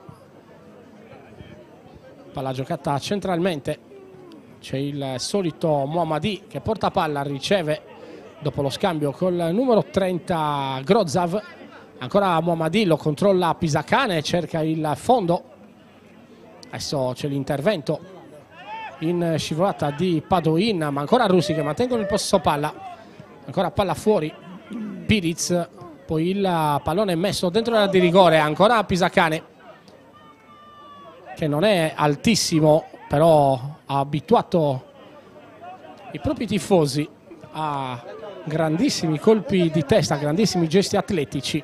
palla giocata centralmente, c'è il solito Muhammadi che porta palla, riceve dopo lo scambio col numero 30 Grozav, ancora Muhammadi, lo controlla Pisacane, cerca il fondo, adesso c'è l'intervento in scivolata di Padoin, ma ancora Russi che mantengono il possesso palla, ancora palla fuori, Piriz, poi il pallone messo dentro l'area di rigore, ancora Pisacane che non è altissimo, però ha abituato i propri tifosi a grandissimi colpi di testa, grandissimi gesti atletici.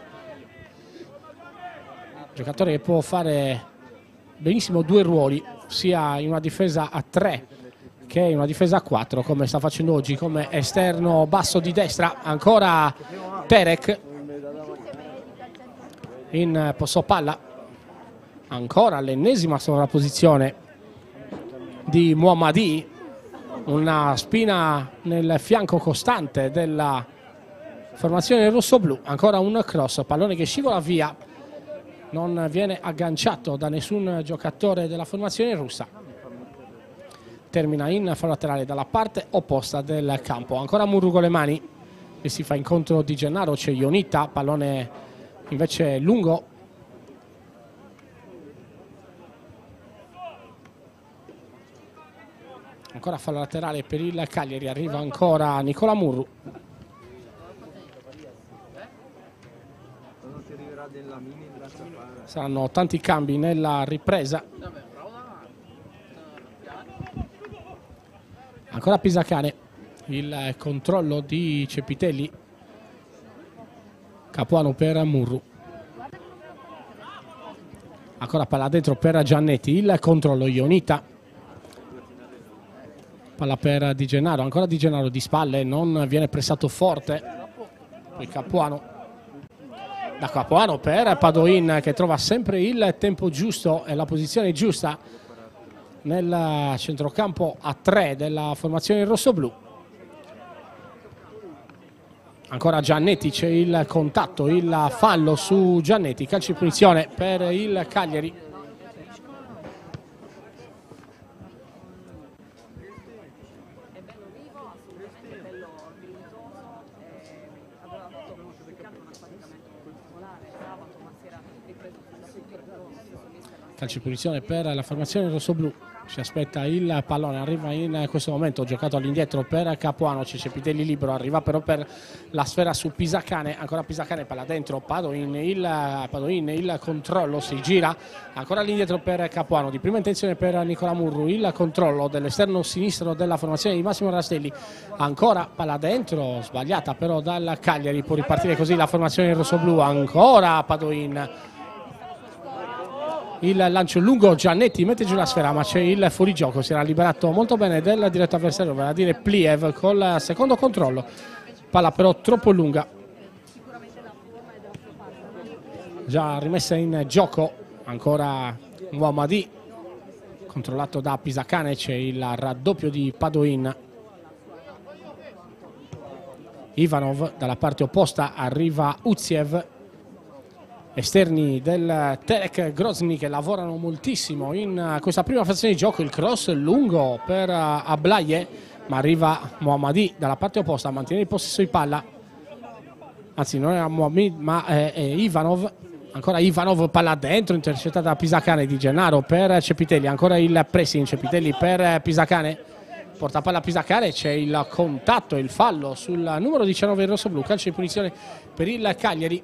Giocatore che può fare benissimo due ruoli, sia in una difesa a 3 che in una difesa a 4, come sta facendo oggi come esterno basso di destra. Ancora Terek in possesso palla, ancora l'ennesima sovrapposizione di Muhammadi, una spina nel fianco costante della formazione rossoblu, ancora un cross, pallone che scivola via, non viene agganciato da nessun giocatore della formazione russa, termina in fallo laterale dalla parte opposta del campo. Ancora Murru con le mani e si fa incontro di Gennaro, c'è Ionita, pallone invece lungo, ancora fallo laterale per il Cagliari, arriva ancora Nicola Murru. Saranno tanti cambi nella ripresa. Ancora Pisacane, il controllo di Cepitelli, Capuano per Murru. Ancora palla dentro per Giannetti, il controllo Ionita. Palla per Di Gennaro, ancora Di Gennaro di spalle, non viene pressato forte. Poi Capuano, da Capuano per Padoin che trova sempre il tempo giusto e la posizione giusta nel centrocampo a 3 della formazione rossoblu. Ancora Giannetti, c'è il contatto, il fallo su Giannetti, calcio di punizione per il Cagliari. Calcio di punizione per la formazione rossoblu. si aspetta il pallone, arriva in questo momento giocato all'indietro per Capuano, c'è Cepitelli libero, arriva però per la sfera su Pisacane, ancora Pisacane, palla dentro, Padoin, il controllo, si gira ancora all'indietro per Capuano, di prima intenzione per Nicola Murru, il controllo dell'esterno sinistro della formazione di Massimo Rastelli, ancora palla dentro, sbagliata però dal Cagliari, può ripartire così la formazione rossoblu, ancora Padoin. Il lancio lungo, Giannetti mette giù la sfera ma c'è il fuorigioco, si era liberato molto bene del diretto avversario, vale a dire Pliev col secondo controllo, palla però troppo lunga, già rimessa in gioco, ancora Muhammadi controllato da Pisacane, c'è il raddoppio di Padoin. Ivanov dalla parte opposta, arriva Uziev, esterni del Terek Grozny che lavorano moltissimo in questa prima frazione di gioco, il cross lungo per Ablaye, ma arriva Muhammadi dalla parte opposta a mantenere il possesso di palla, anzi non era Muhammadi ma è Ivanov, ancora Ivanov, palla dentro, intercettata da Pisacane, Di Gennaro per Cepitelli, ancora il pressing, Cepitelli per Pisacane, porta palla a Pisacane, c'è il contatto, il fallo sul numero 19 in rossoblu, calcio di punizione per il Cagliari.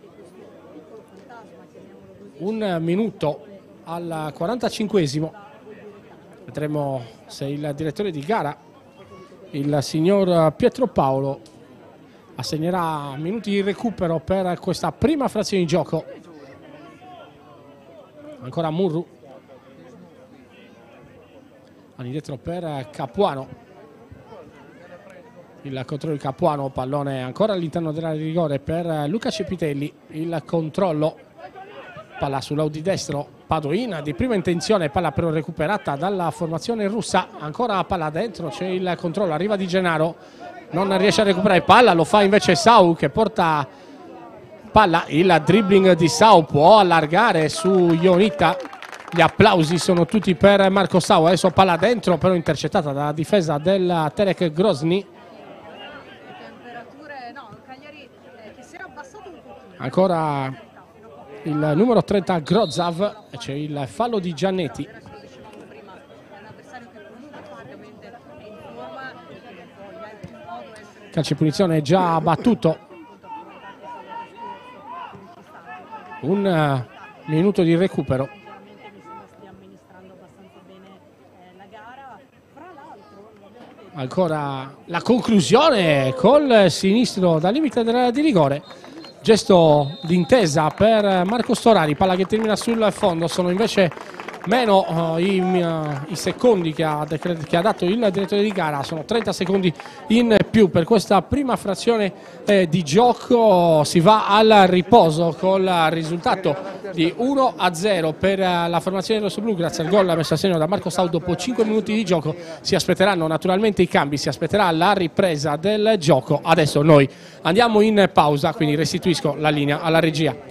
Un minuto al 45esimo, vedremo se il direttore di gara, il signor Pietro Paolo, assegnerà minuti di recupero per questa prima frazione di gioco. Ancora Murru, all'indietro per Capuano, il controllo di Capuano, pallone ancora all'interno dell'area di rigore per Luca Cepitelli, il controllo, palla sull'Audi destro, Padoin di prima intenzione, palla però recuperata dalla formazione russa, ancora palla dentro, c'è il controllo, arriva Di Gennaro, non riesce a recuperare palla, lo fa invece Sau che porta palla, il dribbling di Sau può allargare su Ionita, gli applausi sono tutti per Marco Sau, adesso palla dentro però intercettata dalla difesa del Terek Grozny. Ancora il numero 30 Grozav, c'è il fallo di Giannetti. Calcio di punizione già battuto. Un minuto di recupero. Ancora la conclusione col sinistro dal limite dell'area di rigore. Gesto d'intesa per Marco Storari, palla che termina sul fondo, sono invece meno i secondi che ha dato il direttore di gara, sono 30 secondi in più per questa prima frazione di gioco. Si va al riposo col risultato di 1-0 per la formazione rossoblu grazie al gol messo a segno da Marco Sau dopo 5 minuti di gioco. Si aspetteranno naturalmente i cambi, si aspetterà la ripresa del gioco. Adesso noi andiamo in pausa, quindi restituisco la linea alla regia.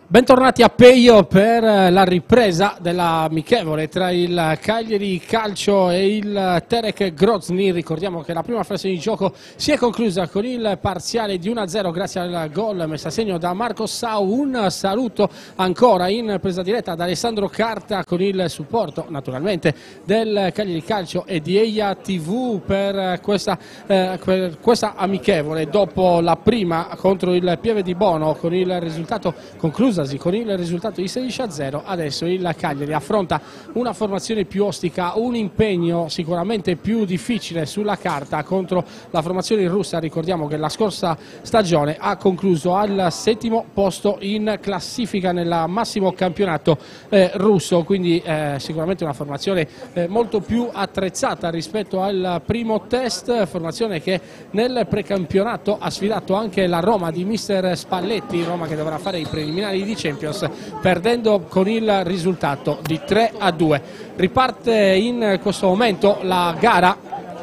Bentornati a Peio per la ripresa dell'amichevole tra il Cagliari Calcio e il Terek Grozny. Ricordiamo che la prima fase di gioco si è conclusa con il parziale di 1-0 grazie al gol messo a segno da Marco Sau. Un saluto ancora in presa diretta da Alessandro Carta con il supporto naturalmente del Cagliari Calcio e di Eia TV per questa amichevole. Dopo la prima contro il Pieve di Bono con il risultato concluso con il risultato di 16-0, adesso il Cagliari affronta una formazione più ostica, un impegno sicuramente più difficile sulla carta contro la formazione russa. Ricordiamo che la scorsa stagione ha concluso al 7° posto in classifica nel massimo campionato russo, quindi sicuramente una formazione molto più attrezzata rispetto al primo test, formazione che nel precampionato ha sfidato anche la Roma di mister Spalletti, Roma che dovrà fare i preliminari di Champions perdendo con il risultato di 3-2. Riparte in questo momento la gara.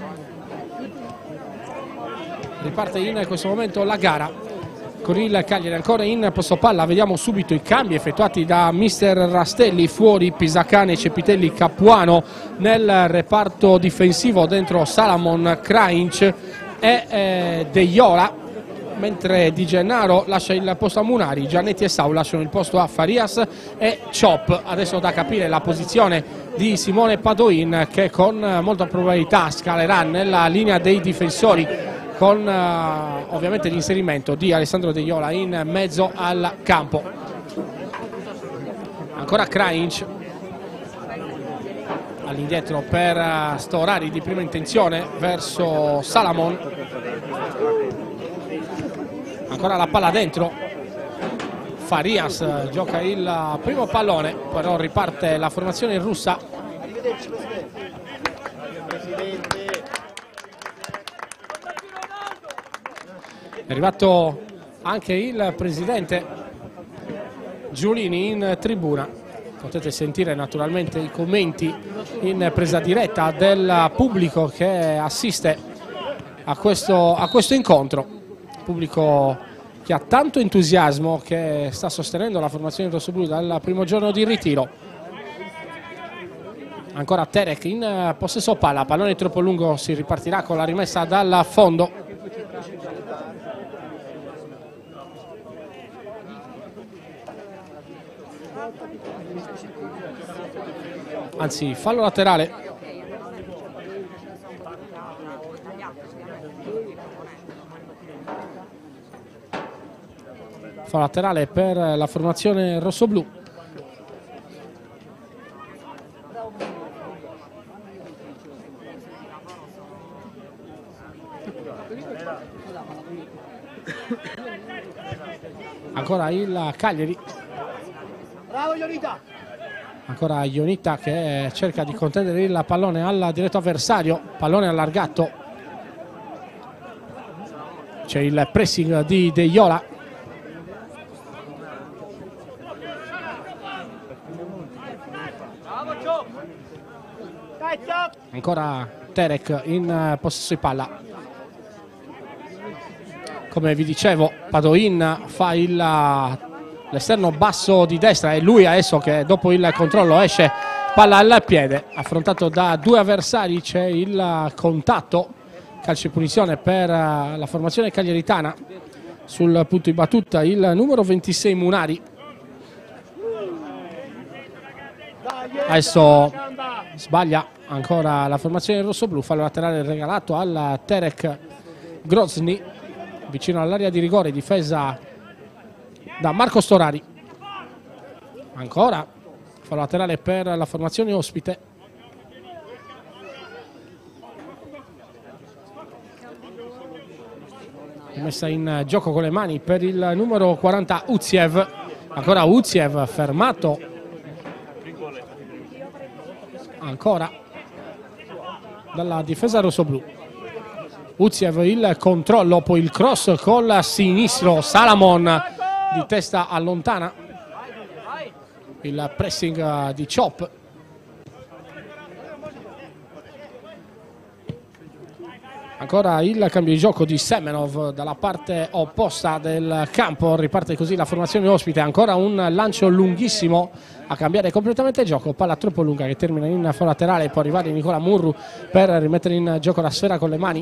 Con il Cagliari ancora in posto palla. Vediamo subito i cambi effettuati da mister Rastelli. Fuori Pisacane, Cepitelli, Capuano. Nel reparto difensivo dentro Salamon, Krajinc e De Iola, mentre Di Gennaro lascia il posto a Munari. Giannetti e Sau lasciano il posto a Farias e Chop. Adesso da capire la posizione di Simone Padoin, che con molta probabilità scalerà nella linea dei difensori con ovviamente l'inserimento di Alessandro De Iola in mezzo al campo. Ancora Krajinc all'indietro per Storari di prima intenzione verso Salamon. Ancora la palla dentro, Farias gioca il primo pallone, però riparte la formazione russa. È arrivato anche il presidente Giulini in tribuna. Potete sentire naturalmente i commenti in presa diretta del pubblico che assiste a questo incontro. Pubblico che ha tanto entusiasmo, che sta sostenendo la formazione rossoblu dal primo giorno di ritiro. Ancora Terek in possesso palla, pallone troppo lungo, si ripartirà con la rimessa dal fondo. Anzi, fallo laterale. Fallo laterale per la formazione rossoblu. Ancora il Cagliari. Bravo Ionita! Ancora Ionita che cerca di contendere il pallone al diretto avversario. Pallone allargato. C'è il pressing di De Iola. Ancora Terek in possesso di palla. Come vi dicevo, Padoin fa l'esterno basso di destra, è lui adesso che dopo il controllo esce palla al piede, affrontato da due avversari. C'è il contatto, calcio di punizione per la formazione cagliaritana. Sul punto di battuta il numero 26 Munari. Adesso sbaglia ancora la formazione rossoblu, fallo laterale regalato al Terek Grozny, vicino all'area di rigore, difesa da Marco Storari. Ancora fallo laterale per la formazione ospite. Messa in gioco con le mani per il numero 40 Uziev. Ancora Uziev fermato. Ancora dalla difesa rossoblu. Uziev il controllo, poi il cross col sinistro. Salamon di testa allontana. Il pressing di Chop. Ancora il cambio di gioco di Semenov dalla parte opposta del campo, riparte così la formazione ospite, ancora un lancio lunghissimo a cambiare completamente il gioco, palla troppo lunga che termina in foro laterale, può arrivare Nicola Murru per rimettere in gioco la sfera con le mani.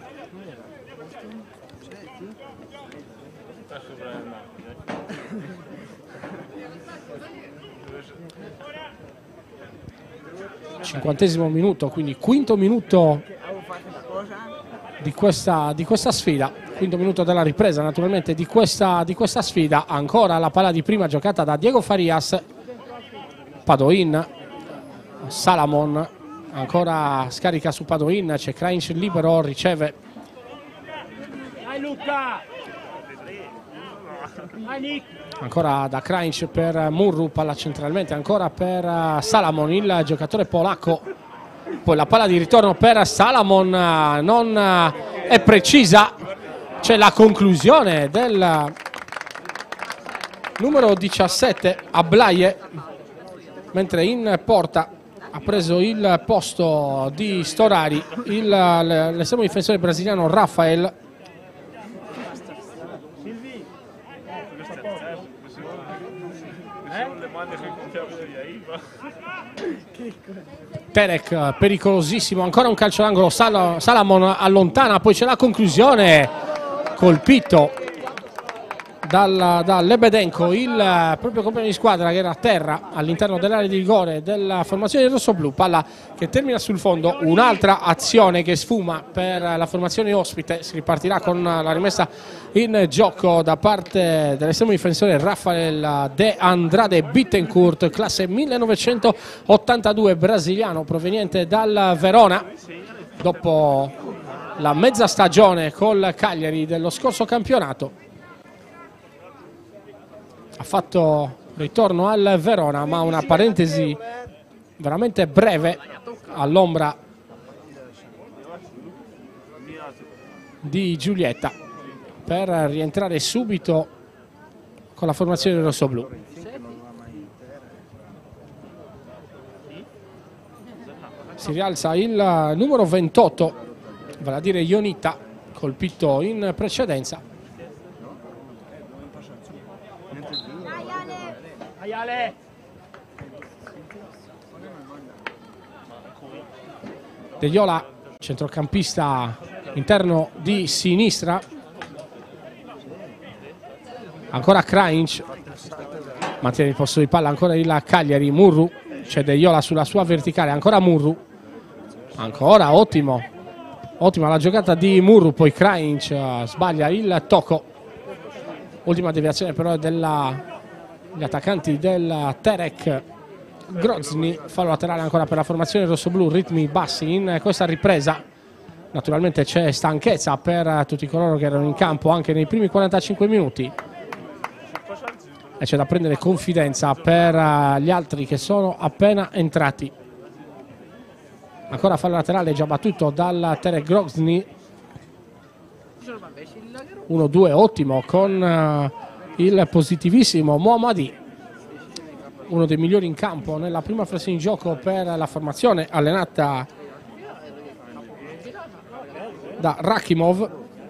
Cinquantesimo minuto, quindi quinto minuto di questa sfida, quinto minuto della ripresa naturalmente di questa sfida. Ancora la palla di prima giocata da Diego Farias, Padoin, Salamon, ancora scarica su Padoin, c'è Krajinc libero, riceve ancora da Krajinc per Murru, palla centralmente ancora per Salamon, il giocatore polacco. Poi la palla di ritorno per Salamon non è precisa, c'è la conclusione del numero 17 Ablaye, mentre in porta ha preso il posto di Storari l'estremo difensore brasiliano Rafael. Terek pericolosissimo, ancora un calcio d'angolo, Salamon allontana, poi c'è la conclusione, colpito da Lebedenko, il proprio compagno di squadra che era a terra all'interno dell'area di rigore della formazione rossoblu. Palla che termina sul fondo, un'altra azione che sfuma per la formazione ospite, si ripartirà con la rimessa in gioco da parte dell'estremo difensore Rafael De Andrade Bittencourt, classe 1982, brasiliano proveniente dal Verona, dopo la mezza stagione col Cagliari dello scorso campionato. Ha fatto ritorno al Verona, ma una parentesi veramente breve all'ombra di Giulietta per rientrare subito con la formazione rossoblu. Si rialza il numero 28, vale a dire Ionita, colpito in precedenza. De Jola, centrocampista interno di sinistra, ancora Krajinc, mantiene il posto di palla ancora il Cagliari. Murru, c'è De Jola sulla sua verticale, ancora Murru, ancora ottima la giocata di Murru, poi Krajinc sbaglia il tocco, ultima deviazione però gli attaccanti del Terek Grozny, fallo laterale ancora per la formazione rossoblu, ritmi bassi in questa ripresa. Naturalmente c'è stanchezza per tutti coloro che erano in campo anche nei primi 45 minuti e c'è da prendere confidenza per gli altri che sono appena entrati. Ancora fallo laterale già battuto dal Terek Grozny, 1-2 ottimo con il positivissimo Mohammadi, uno dei migliori in campo nella prima frazione di gioco per la formazione allenata da Rakimov.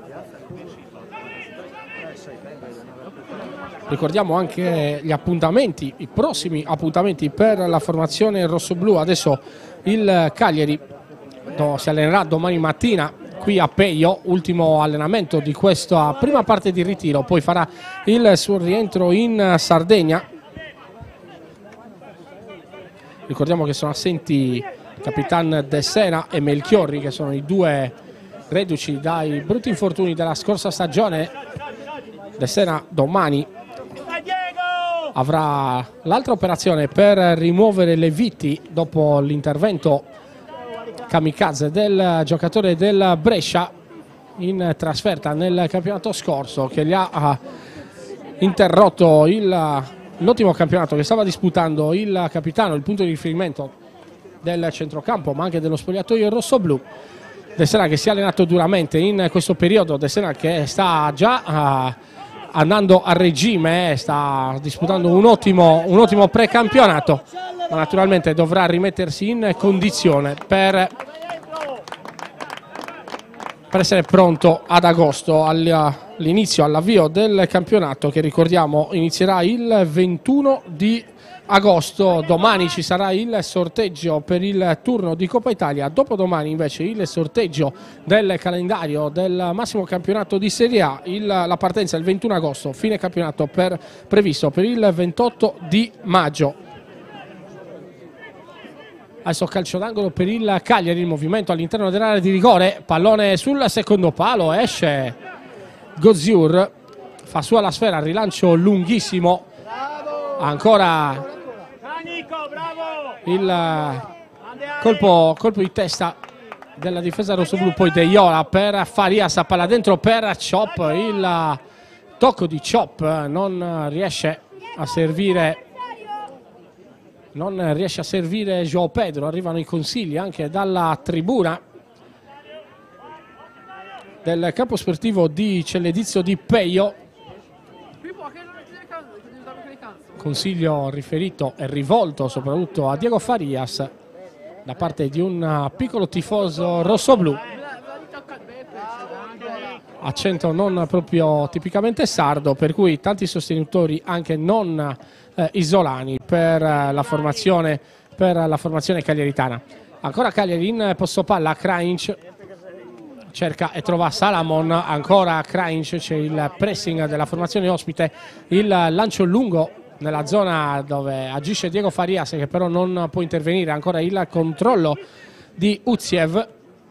Ricordiamo anche gli appuntamenti, i prossimi appuntamenti per la formazione rossoblu. Adesso il Cagliari si allenerà domani mattina qui a Peio, ultimo allenamento di questa prima parte di ritiro, poi farà il suo rientro in Sardegna. Ricordiamo che sono assenti Capitan De Sena e Melchiorri, che sono i due reduci dai brutti infortuni della scorsa stagione. De Sena domani avrà l'altra operazione per rimuovere le viti dopo l'intervento kamikaze del giocatore del Brescia in trasferta nel campionato scorso, che gli ha interrotto l'ottimo campionato che stava disputando il capitano, il punto di riferimento del centrocampo ma anche dello spogliatoio rossoblu. De Sena che si è allenato duramente in questo periodo, De Sena che sta già andando a regime, sta disputando un ottimo precampionato, ma naturalmente dovrà rimettersi in condizione per per essere pronto ad agosto, all'inizio, all'avvio del campionato che ricordiamo inizierà il 21 di agosto. Domani ci sarà il sorteggio per il turno di Coppa Italia, dopodomani invece il sorteggio del calendario del massimo campionato di Serie A, la partenza il 21 agosto, fine campionato previsto per il 28 di maggio. Adesso calcio d'angolo per il Cagliari, il movimento all'interno dell'area di rigore, pallone sul secondo palo, esce Goziur, fa sua la sfera, rilancio lunghissimo, ancora il colpo di testa della difesa rossoblu, poi De Iola per Farias, palla dentro per Chop, il tocco di Chop non riesce a servire João Pedro. Arrivano i consigli anche dalla tribuna del campo sportivo di Celledizio di Peio. Consiglio riferito e rivolto soprattutto a Diego Farias da parte di un piccolo tifoso rossoblu, accento non proprio tipicamente sardo, per cui tanti sostenitori anche non isolani per la formazione cagliaritana. Ancora Cagliari in posto palla, Krajinc cerca e trova Salamon, ancora Krajinc, c'è il pressing della formazione ospite, il lancio lungo nella zona dove agisce Diego Farias che però non può intervenire, ancora il controllo di Uziev,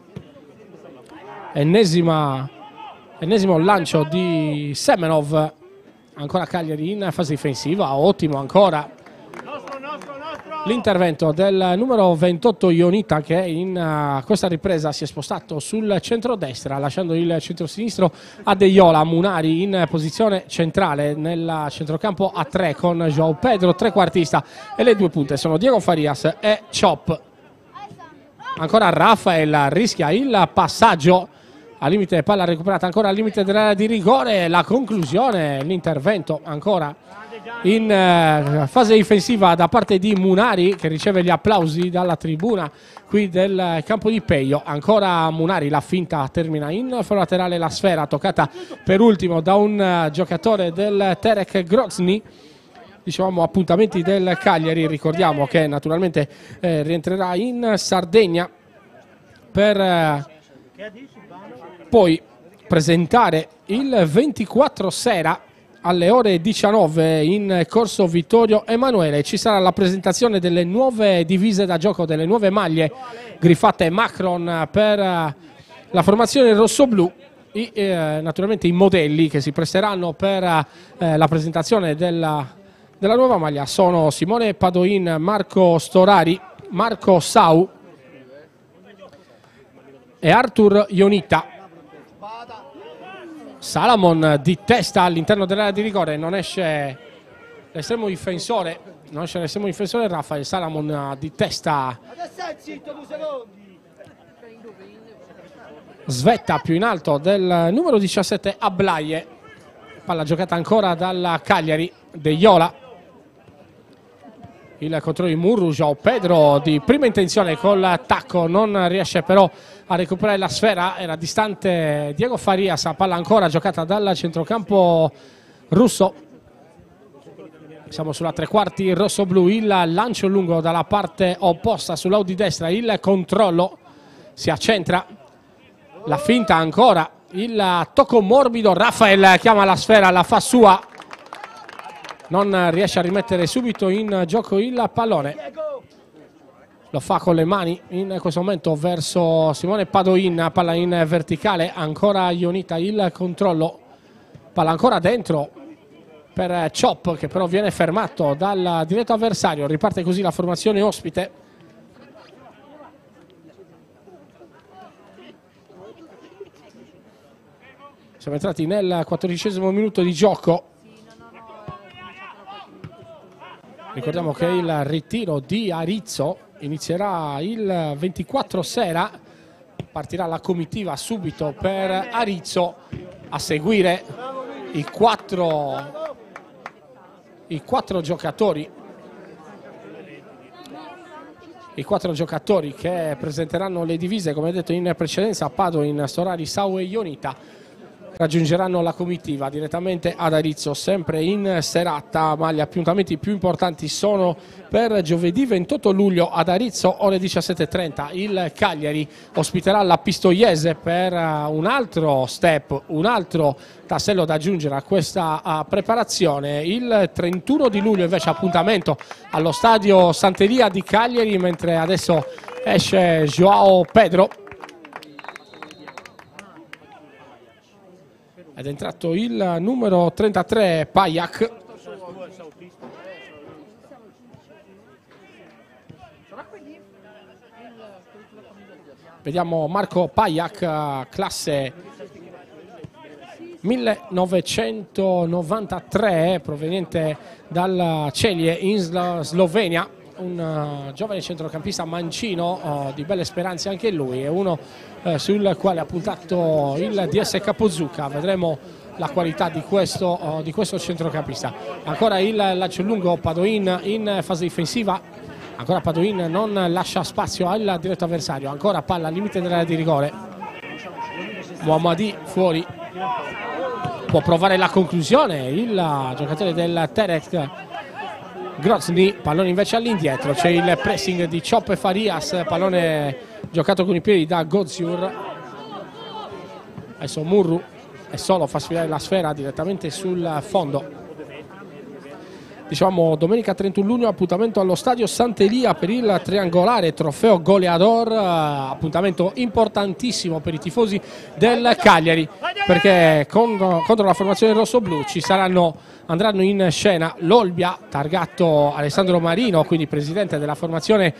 ennesimo lancio di Semenov, ancora Cagliari in fase difensiva, ottimo ancora l'intervento del numero 28 Ionita, che in questa ripresa si è spostato sul centrodestra lasciando il centrosinistro a De Iola. Munari in posizione centrale nel centrocampo a 3 con João Pedro trequartista, e le due punte sono Diego Farias e Chop. Ancora Rafael rischia il passaggio al limite, palla recuperata ancora al limite dell'area di rigore, la conclusione, l'intervento ancora in fase difensiva da parte di Munari, che riceve gli applausi dalla tribuna qui del campo di Peio. Ancora Munari, la finta termina in foro laterale, la sfera toccata per ultimo da un giocatore del Terek Grozny. Dicevamo appuntamenti del Cagliari, ricordiamo che naturalmente rientrerà in Sardegna per poi presentare il 24 sera alle ore 19 in corso Vittorio Emanuele. Ci sarà la presentazione delle nuove divise da gioco, delle nuove maglie griffate Macron per la formazione rossoblu. Naturalmente i modelli che si presteranno per la presentazione della nuova maglia sono Simone Padoin, Marco Storari, Marco Sau e Arthur Ionita. Salamon di testa all'interno dell'area di rigore, non esce l'estremo difensore, Rafael Salamon di testa svetta più in alto del numero 17 Ablaye, palla giocata ancora dalla Cagliari, De Iola, il controllo di Murru, João Pedro di prima intenzione col tacco, non riesce però a recuperare la sfera, era distante Diego Farias, palla ancora giocata dal centrocampo russo. Siamo sulla tre quarti rosso-blu, il lancio lungo dalla parte opposta sull'out di destra, il controllo, si accentra, la finta ancora, il tocco morbido, Rafael chiama la sfera, la fa sua, non riesce a rimettere subito in gioco il pallone, lo fa con le mani in questo momento verso Simone Padoin, palla in verticale, ancora Ionita, il controllo, palla ancora dentro per Chop che però viene fermato dal diretto avversario, riparte così la formazione ospite. Siamo entrati nel 14° minuto di gioco. Ricordiamo che il ritiro di Arezzo inizierà il 24 sera, partirà la comitiva subito per Arezzo, a seguire i quattro giocatori i 4 giocatori che presenteranno le divise, come detto in precedenza, Padoin, Storari, Sau e Ionita raggiungeranno la comitiva direttamente ad Arezzo, sempre in serata, ma gli appuntamenti più importanti sono per giovedì 28 luglio ad Arezzo, ore 17:30. Il Cagliari ospiterà la Pistoiese per un altro step, un altro tassello da aggiungere a questa preparazione. Il 31 di luglio invece appuntamento allo stadio Sant'Elia di Cagliari, mentre adesso esce Joao Pedro ed è entrato il numero 33 Pajak. Vediamo Marco Pajak, classe 1993, proveniente dal Celje in Slovenia, un giovane centrocampista mancino di belle speranze anche lui, è uno sul quale ha puntato il DS Capozzucca. Vedremo la qualità di questo centrocampista. Ancora il lancio lungo, Padoin in fase difensiva, ancora Padoin non lascia spazio al diretto avversario, ancora palla al limite dell'area di rigore, Mohammadi fuori, può provare la conclusione il giocatore del Terek Grozny, pallone invece all'indietro, c'è il pressing di Ciop Farias, pallone giocato con i piedi da Goziur. Adesso Murru è solo, fa sfilare la sfera direttamente sul fondo. Diciamo domenica 31 luglio appuntamento allo stadio Sant'Elia per il triangolare trofeo goleador, appuntamento importantissimo per i tifosi del Cagliari, perché contro la formazione rossoblu andranno in scena l'Olbia, targato Alessandro Marino, quindi presidente della formazione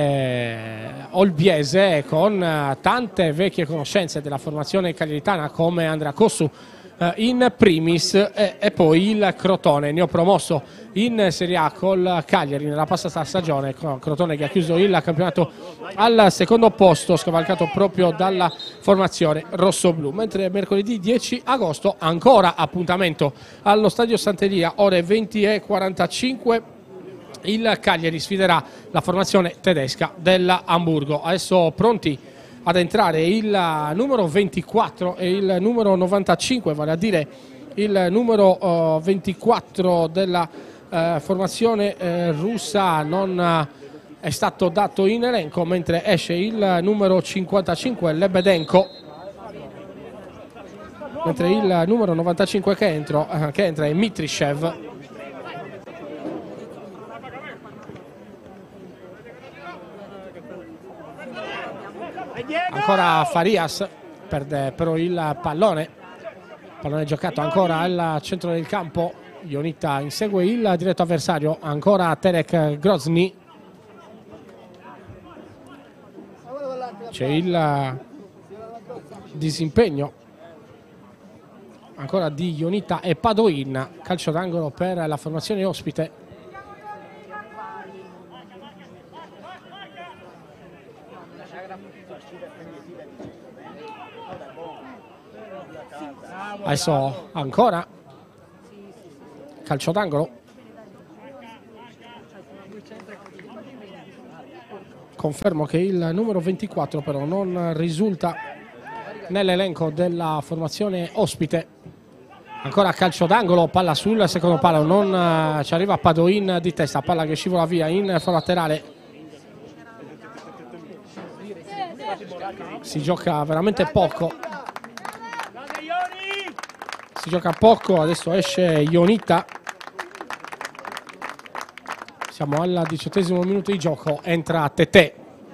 olbiese, con tante vecchie conoscenze della formazione cagliaritana come Andrea Cossu in primis, e poi il Crotone, neopromosso in Serie A col Cagliari nella passata stagione, Crotone che ha chiuso il campionato al secondo posto, scavalcato proprio dalla formazione rossoblu. Mentre mercoledì 10 agosto ancora appuntamento allo stadio Sant'Elia, ore 20:45, il Cagliari sfiderà la formazione tedesca dell'Amburgo. Adesso pronti ad entrare il numero 24 e il numero 95, vale a dire il numero 24 della formazione russa non è stato dato in elenco, mentre esce il numero 55 Lebedenko, mentre il numero 95 che entra è Mitrishev. Ancora Farias, perde però il pallone giocato ancora al centro del campo, Ionita insegue il diretto avversario, ancora Terek Grozny, c'è il disimpegno ancora di Ionita e Padoin, calcio d'angolo per la formazione ospite. Adesso ancora calcio d'angolo, confermo che il numero 24 però non risulta nell'elenco della formazione ospite. Ancora calcio d'angolo, palla sul secondo palo, non ci arriva Padoin di testa, palla che scivola via in fallo laterale. Si gioca veramente poco. Si gioca poco, adesso esce Ionita. Siamo al 18° minuto di gioco, entra Tete.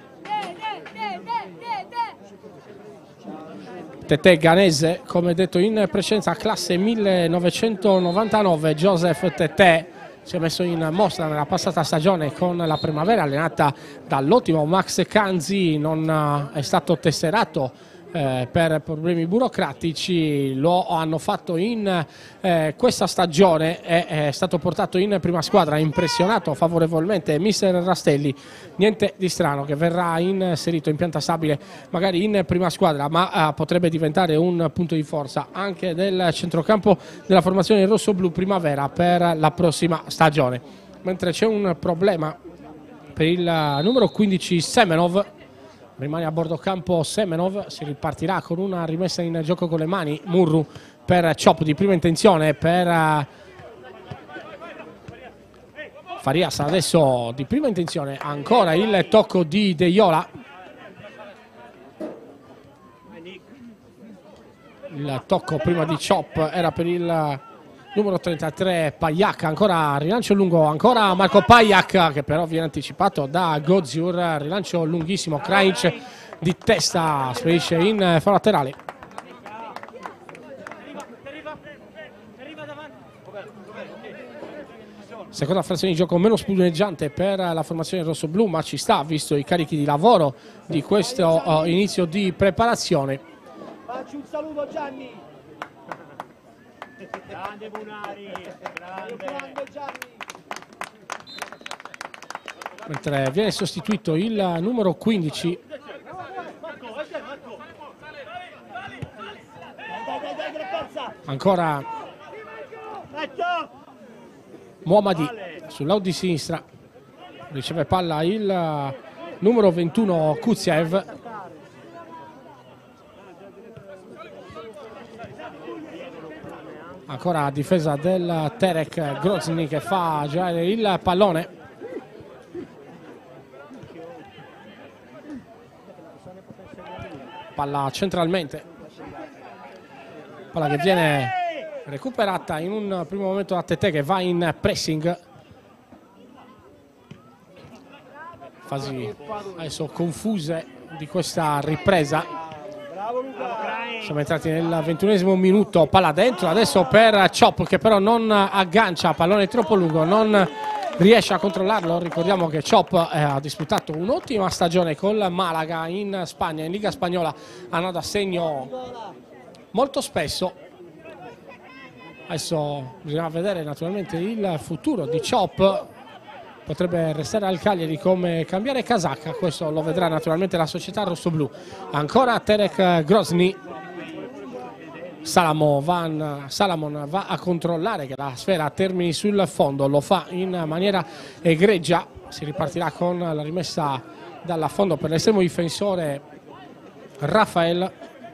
Tete ghanese, come detto in precedenza, classe 1999. Joseph Tete si è messo in mostra nella passata stagione con la Primavera, allenata dall'ottimo Max Canzi, non è stato tesserato per problemi burocratici, lo hanno fatto in questa stagione, è stato portato in prima squadra, ha impressionato favorevolmente mister Rastelli. Niente di strano che verrà inserito in pianta stabile magari in prima squadra, ma potrebbe diventare un punto di forza anche del centrocampo della formazione rossoblu primavera per la prossima stagione. Mentre c'è un problema per il numero 15 Semenov. Rimane a bordo campo Semenov, si ripartirà con una rimessa in gioco con le mani. Murru per chop di prima intenzione per Farias, adesso di prima intenzione ancora il tocco di Deiola. Il tocco prima di chop era per il numero 33 Pajak, ancora rilancio lungo, ancora Marco Pajak che però viene anticipato da Godziur, rilancio lunghissimo, Krajinc di testa spedisce in fallo laterale. Seconda frazione di gioco meno spumeggiante per la formazione rosso-blu, ma ci sta visto i carichi di lavoro di questo inizio di preparazione. Facci un saluto Gianni. Grande Munari, grande Gianni. Mentre viene sostituito il numero 15. Ancora Muhammadi sull'out di sinistra. Riceve palla il numero 21 Kuziev. Ancora a difesa del Terek Grozny che fa girare il pallone. Palla centralmente. Palla che viene recuperata in un primo momento da Tete che va in pressing. Fasi adesso confuse di questa ripresa. Siamo entrati nel 21esimo minuto, palla dentro, adesso per Chop che però non aggancia, pallone troppo lungo, non riesce a controllarlo. Ricordiamo che Chop ha disputato un'ottima stagione col Malaga in Spagna, in Liga Spagnola hanno da segno molto spesso. Adesso bisogna vedere naturalmente il futuro di Chop, potrebbe restare al Cagliari come cambiare casacca, questo lo vedrà naturalmente la società rossoblu. Ancora Terek Grozny. Salamon va a controllare che la sfera termini sul fondo, lo fa in maniera egregia, si ripartirà con la rimessa dall'affondo per l'estremo difensore Rafael.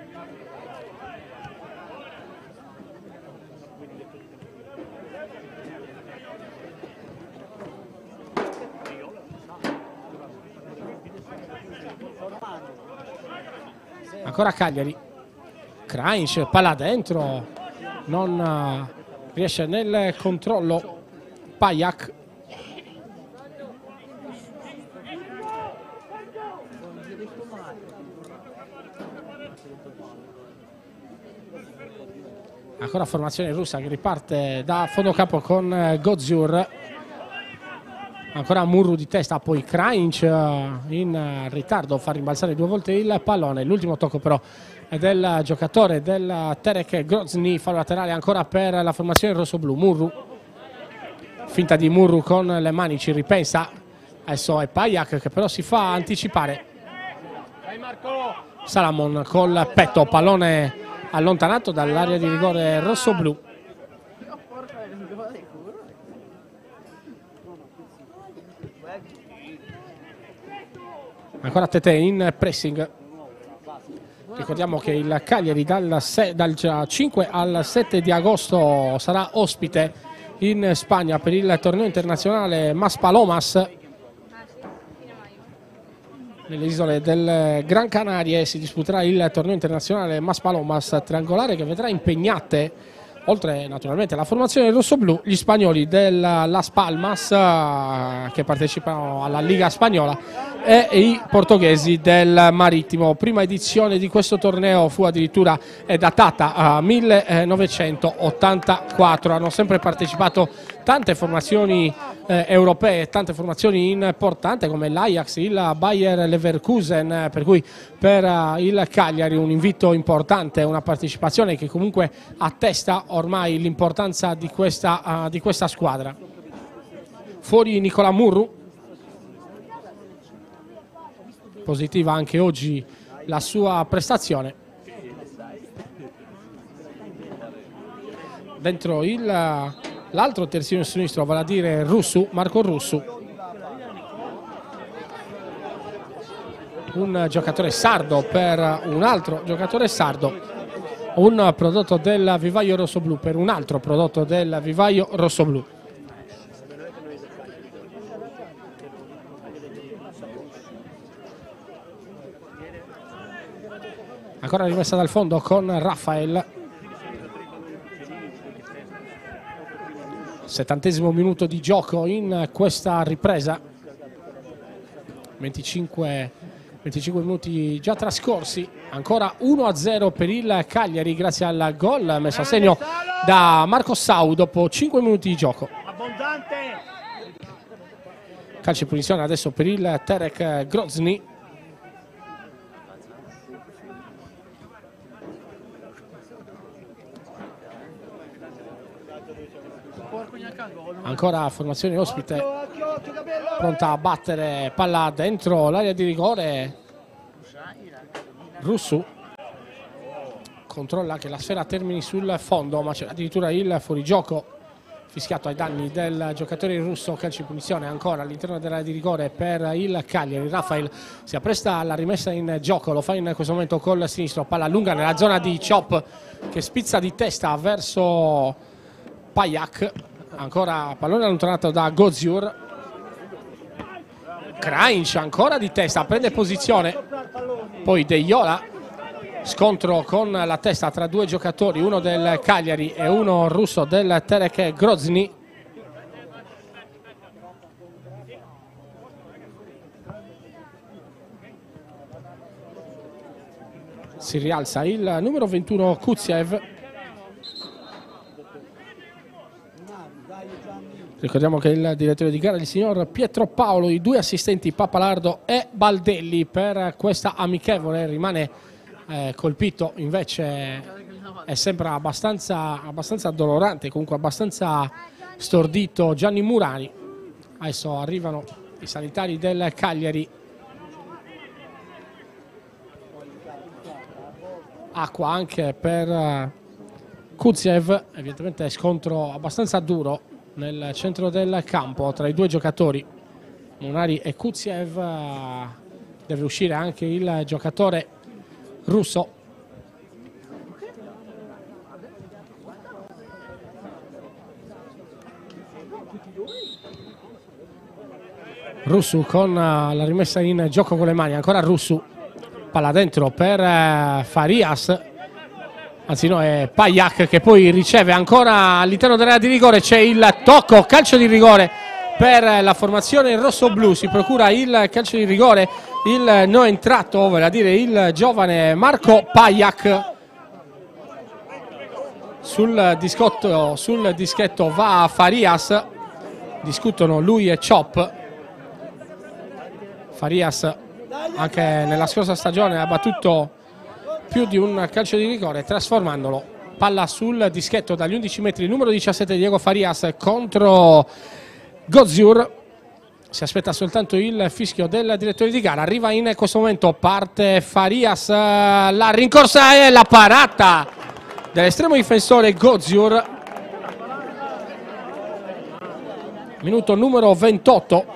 Ancora Cagliari. Krajinc, palla dentro, non riesce nel controllo Pajak. Ancora formazione russa che riparte da fondo campo con Godziur. Ancora Murru di testa, poi Krajinc in ritardo, fa rimbalzare due volte il pallone. L'ultimo tocco però è del giocatore del Terek Grozny, fallo laterale ancora per la formazione rossoblu. Murru, finta di Murru con le mani, ci ripensa. Adesso è Pajak che però si fa anticipare. Salamon col petto, pallone allontanato dall'area di rigore rossoblu. Ancora Tete in pressing. Ricordiamo che il Cagliari dal 5 al 7 di agosto sarà ospite in Spagna per il torneo internazionale Maspalomas. Nelle isole del Gran Canarie si disputerà il torneo internazionale Maspalomas triangolare che vedrà impegnate, oltre naturalmente alla formazione rossoblu, gli spagnoli del Las Palmas che partecipano alla Liga Spagnola e i portoghesi del Marittimo. Prima edizione di questo torneo fu addirittura datata a 1984. Hanno sempre partecipato tante formazioni europee, tante formazioni importanti come l'Ajax, il Bayer Leverkusen, per cui per il Cagliari un invito importante, una partecipazione che comunque attesta ormai l'importanza di questa squadra. Fuori Nicola Murru, positiva anche oggi la sua prestazione. Dentro l'altro terzino sinistro, vale a dire Russu, Marco Russu. un giocatore sardo per un altro giocatore sardo, un prodotto del vivaio rossoblu per un altro prodotto del vivaio rossoblu. Ancora rimessa dal fondo con Rafael. 70° minuto di gioco in questa ripresa. 25 minuti già trascorsi. Ancora 1-0 per il Cagliari grazie al gol messo a segno da Marco Sau dopo 5 minuti di gioco. Abbondante. Calcio di punizione adesso per il Terek Grozny. Ancora formazione ospite pronta a battere palla dentro l'area di rigore. Russu controlla che la sfera termini sul fondo, ma c'è addirittura il fuorigioco fischiato ai danni del giocatore russo. Calcio di punizione ancora all'interno dell'area di rigore per il Cagliari. Rafael si appresta alla rimessa in gioco, lo fa in questo momento col sinistro, palla lunga nella zona di Chop che spizza di testa verso Pajak. Ancora pallone allontanato da Goziur. Krajinc ancora di testa, prende posizione, poi De Jola, scontro con la testa tra due giocatori, uno del Cagliari e uno russo del Terek Grozny. Si rialza il numero 21 Kuziev. Ricordiamo che il direttore di gara è il signor Pietro Paolo, i due assistenti Papalardo e Baldelli per questa amichevole. Rimane colpito, invece è sempre abbastanza dolorante, comunque abbastanza stordito Gianni Murani. Adesso arrivano i sanitari del Cagliari. Acqua anche per Kuziev, evidentemente scontro abbastanza duro nel centro del campo tra i due giocatori, Munari e Kuziev. Deve uscire anche il giocatore russo. Russu con la rimessa in gioco con le mani, ancora Russu, palla dentro per Farias. Anzi no, è Pajak che poi riceve ancora all'interno dell'area di rigore. C'è il tocco, calcio di rigore per la formazione rosso-blu. Si procura il calcio di rigore il no entrato, vale a dire il giovane Marco Pajak. Sul dischetto va Farias, discutono lui e Chop. Farias anche nella scorsa stagione ha battuto più di un calcio di rigore trasformandolo. Palla sul dischetto dagli 11 metri, numero 17 Diego Farias contro Goziur. Si aspetta soltanto il fischio del direttore di gara. Arriva in questo momento, parte Farias, la rincorsa e la parata dell'estremo difensore Goziur. Minuto numero 28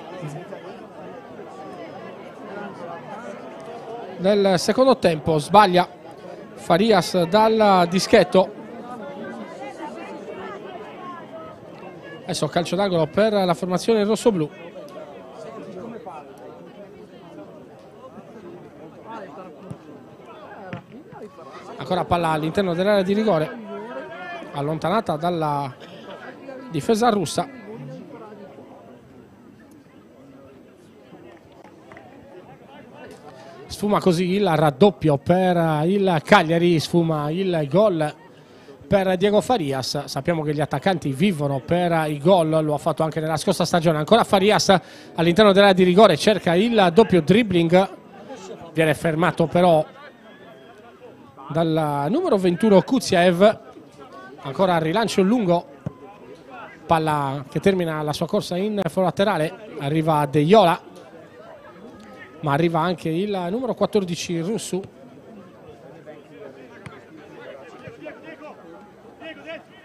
del secondo tempo. Sbaglia Farias dal dischetto. Adesso calcio d'angolo per la formazione rossoblu. Ancora palla all'interno dell'area di rigore, allontanata dalla difesa russa. Sfuma così il raddoppio per il Cagliari, sfuma il gol per Diego Farias. Sappiamo che gli attaccanti vivono per i gol, lo ha fatto anche nella scorsa stagione. Ancora Farias all'interno dell'area di rigore, cerca il doppio dribbling, viene fermato però dal numero 21 Kuziev. Ancora rilancio lungo, palla che termina la sua corsa in laterale. Arriva De Jola, ma arriva anche il numero 14 Russu.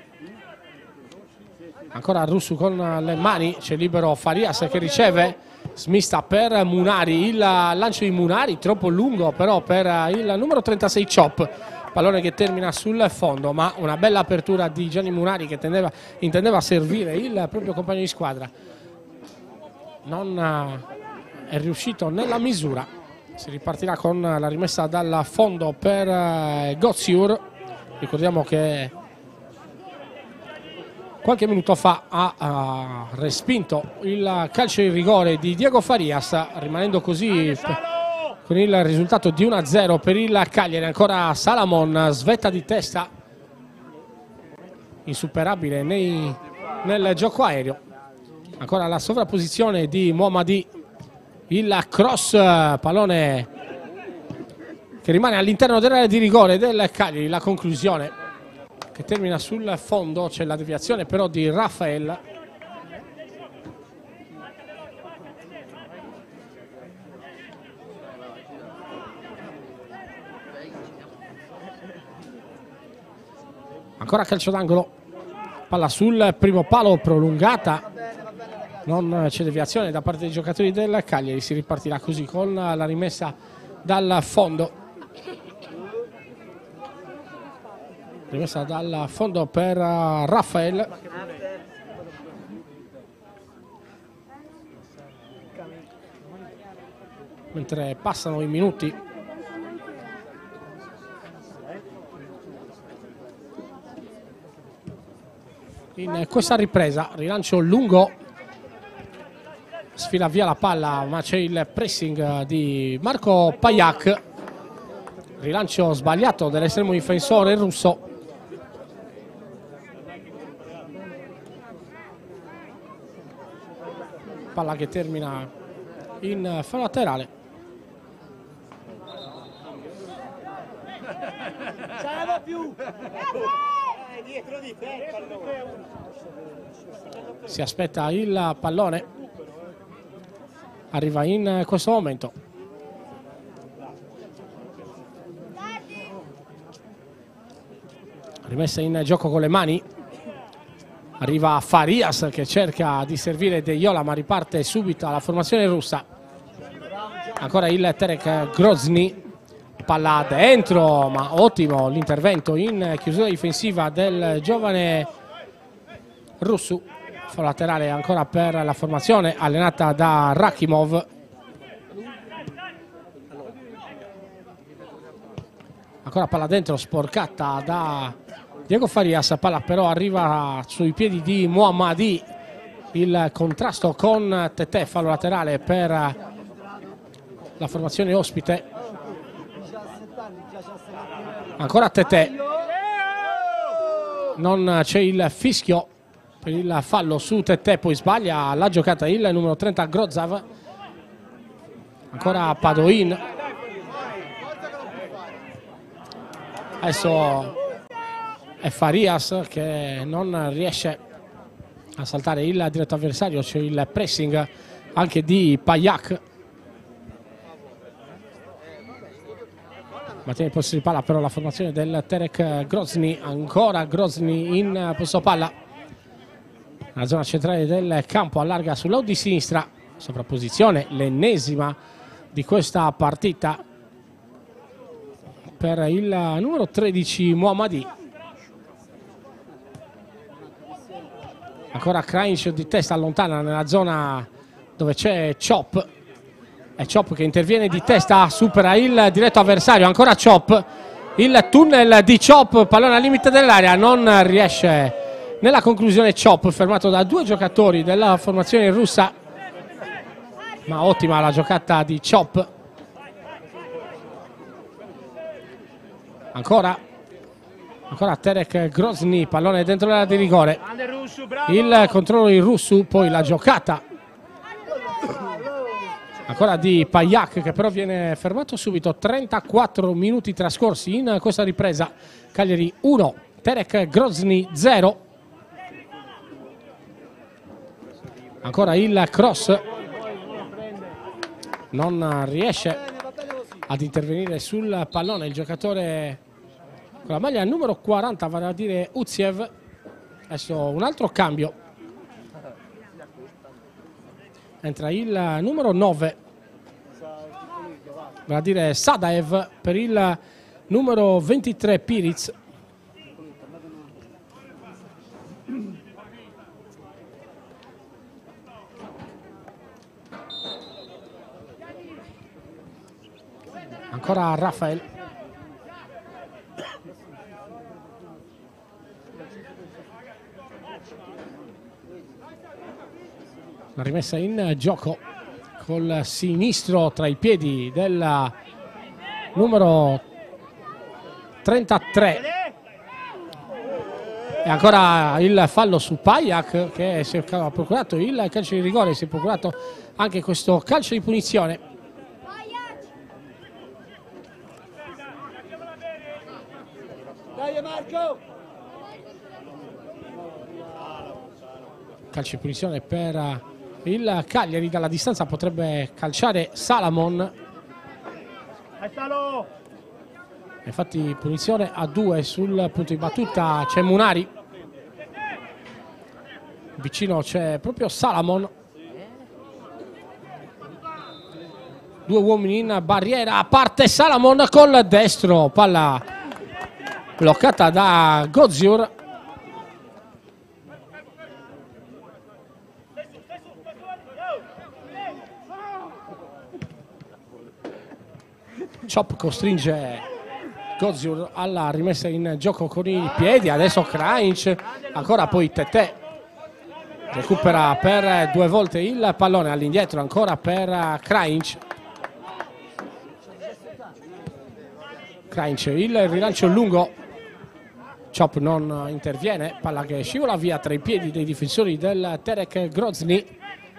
Ancora Russu con le mani, c'è libero Farias che riceve Smista per Munari, il lancio di Munari troppo lungo però per il numero 36 Chop, pallone che termina sul fondo, ma una bella apertura di Gianni Munari che intendeva servire il proprio compagno di squadra, non è riuscito nella misura. Si ripartirà con la rimessa dal fondo per Goziur. Ricordiamo che qualche minuto fa ha respinto il calcio in rigore di Diego Farias, rimanendo così con il risultato di 1-0 per il Cagliari. Ancora Salamon, svetta di testa, insuperabile nel gioco aereo. Ancora la sovrapposizione di Muhammadi, il cross, pallone che rimane all'interno dell'area di rigore del Cagliari. La conclusione che termina sul fondo, c'è la deviazione però di Rafael. Ancora calcio d'angolo, palla sul primo palo prolungata, non c'è deviazione da parte dei giocatori del Cagliari. Si ripartirà così con la rimessa dal fondo. Rimessa dal fondo per Rafael. Mentre passano i minuti, in questa ripresa, rilancio lungo, sfila via la palla ma c'è il pressing di Marco Pagliac, rilancio sbagliato dell'estremo difensore russo. Palla che termina in fallo laterale. Si aspetta il pallone, arriva in questo momento. Rimessa in gioco con le mani. Arriva Farias che cerca di servire De Iola, ma riparte subito alla formazione russa. Ancora il Terek Grozny, palla dentro, ma ottimo l'intervento in chiusura difensiva del giovane russo. Fallo laterale ancora per la formazione allenata da Rakimov. Ancora palla dentro, sporcata da Diego Farias, palla però arriva sui piedi di Muhammadi. Il contrasto con Tetè, fallo laterale per la formazione ospite. Ancora Tetè, non c'è il fischio per il fallo su Tetè, poi sbaglia la giocata il numero 30 Grozav. Ancora Padoin. Adesso è Farias che non riesce a saltare il diretto avversario, c'è il pressing anche di Pagliac. Mantiene il possesso di palla però la formazione del Terek Grozny. Ancora Grozny in possesso palla nella zona centrale del campo, allarga sul lato di sinistra, sovrapposizione, l'ennesima di questa partita per il numero 13 Muhammadi. Ancora Krajinc di testa, allontana nella zona dove c'è Chop. È Chop che interviene di testa, supera il diretto avversario. Ancora Chop, il tunnel di Chop, pallone al limite dell'area, non riesce nella conclusione Chop, fermato da due giocatori della formazione russa. Ma ottima la giocata di Chop. Ancora Terek Grozny, pallone dentro l'area di rigore. Il controllo di Russu, poi la giocata ancora di Pagliac che però viene fermato subito. 34 minuti trascorsi in questa ripresa. Cagliari 1, Terek Grozny 0. Ancora il cross, non riesce ad intervenire sul pallone il giocatore con la maglia numero 40, vale a dire Uziev. Adesso un altro cambio. entra il numero 9, vale a dire Sadaev, per il numero 23 Piric. Ancora Rafael. La rimessa in gioco col sinistro tra i piedi del numero 33. E ancora il fallo su Pajak, che si è procurato il calcio di rigore, si è procurato anche questo calcio di punizione. Dai Marco! Calcio di punizione per il Cagliari, dalla distanza potrebbe calciare Salamon. Infatti punizione a 2 sul punto di battuta, c'è Munari, vicino c'è proprio Salamon. Due uomini in barriera, parte Salamon col destro, palla bloccata da Godziur. Chop costringe Godziur alla rimessa in gioco con i piedi, adesso Krajinc, ancora poi Tetè, recupera per 2 volte il pallone, all'indietro ancora per Krajinc. Krajinc, il rilancio lungo, Chop non interviene, palla che scivola via tra i piedi dei difensori del Terek Grozny.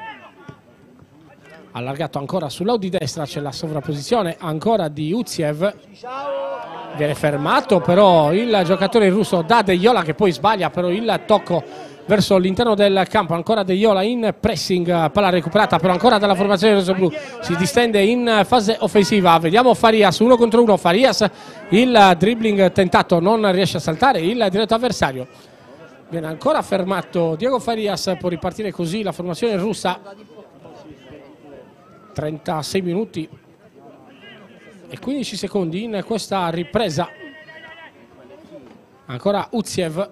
Allargato ancora sull'Audi destra, c'è la sovrapposizione ancora di Uziev, viene fermato però il giocatore russo da Deiola, che poi sbaglia però il tocco verso l'interno del campo. Ancora Deiola in pressing, palla recuperata però ancora dalla formazione rosso-blu, si distende in fase offensiva. Vediamo Farias 1 contro 1, Farias, il dribbling tentato, non riesce a saltare il diretto avversario, viene ancora fermato Diego Farias. Può ripartire così la formazione russa. 36 minuti e 15 secondi in questa ripresa. Ancora Uziev,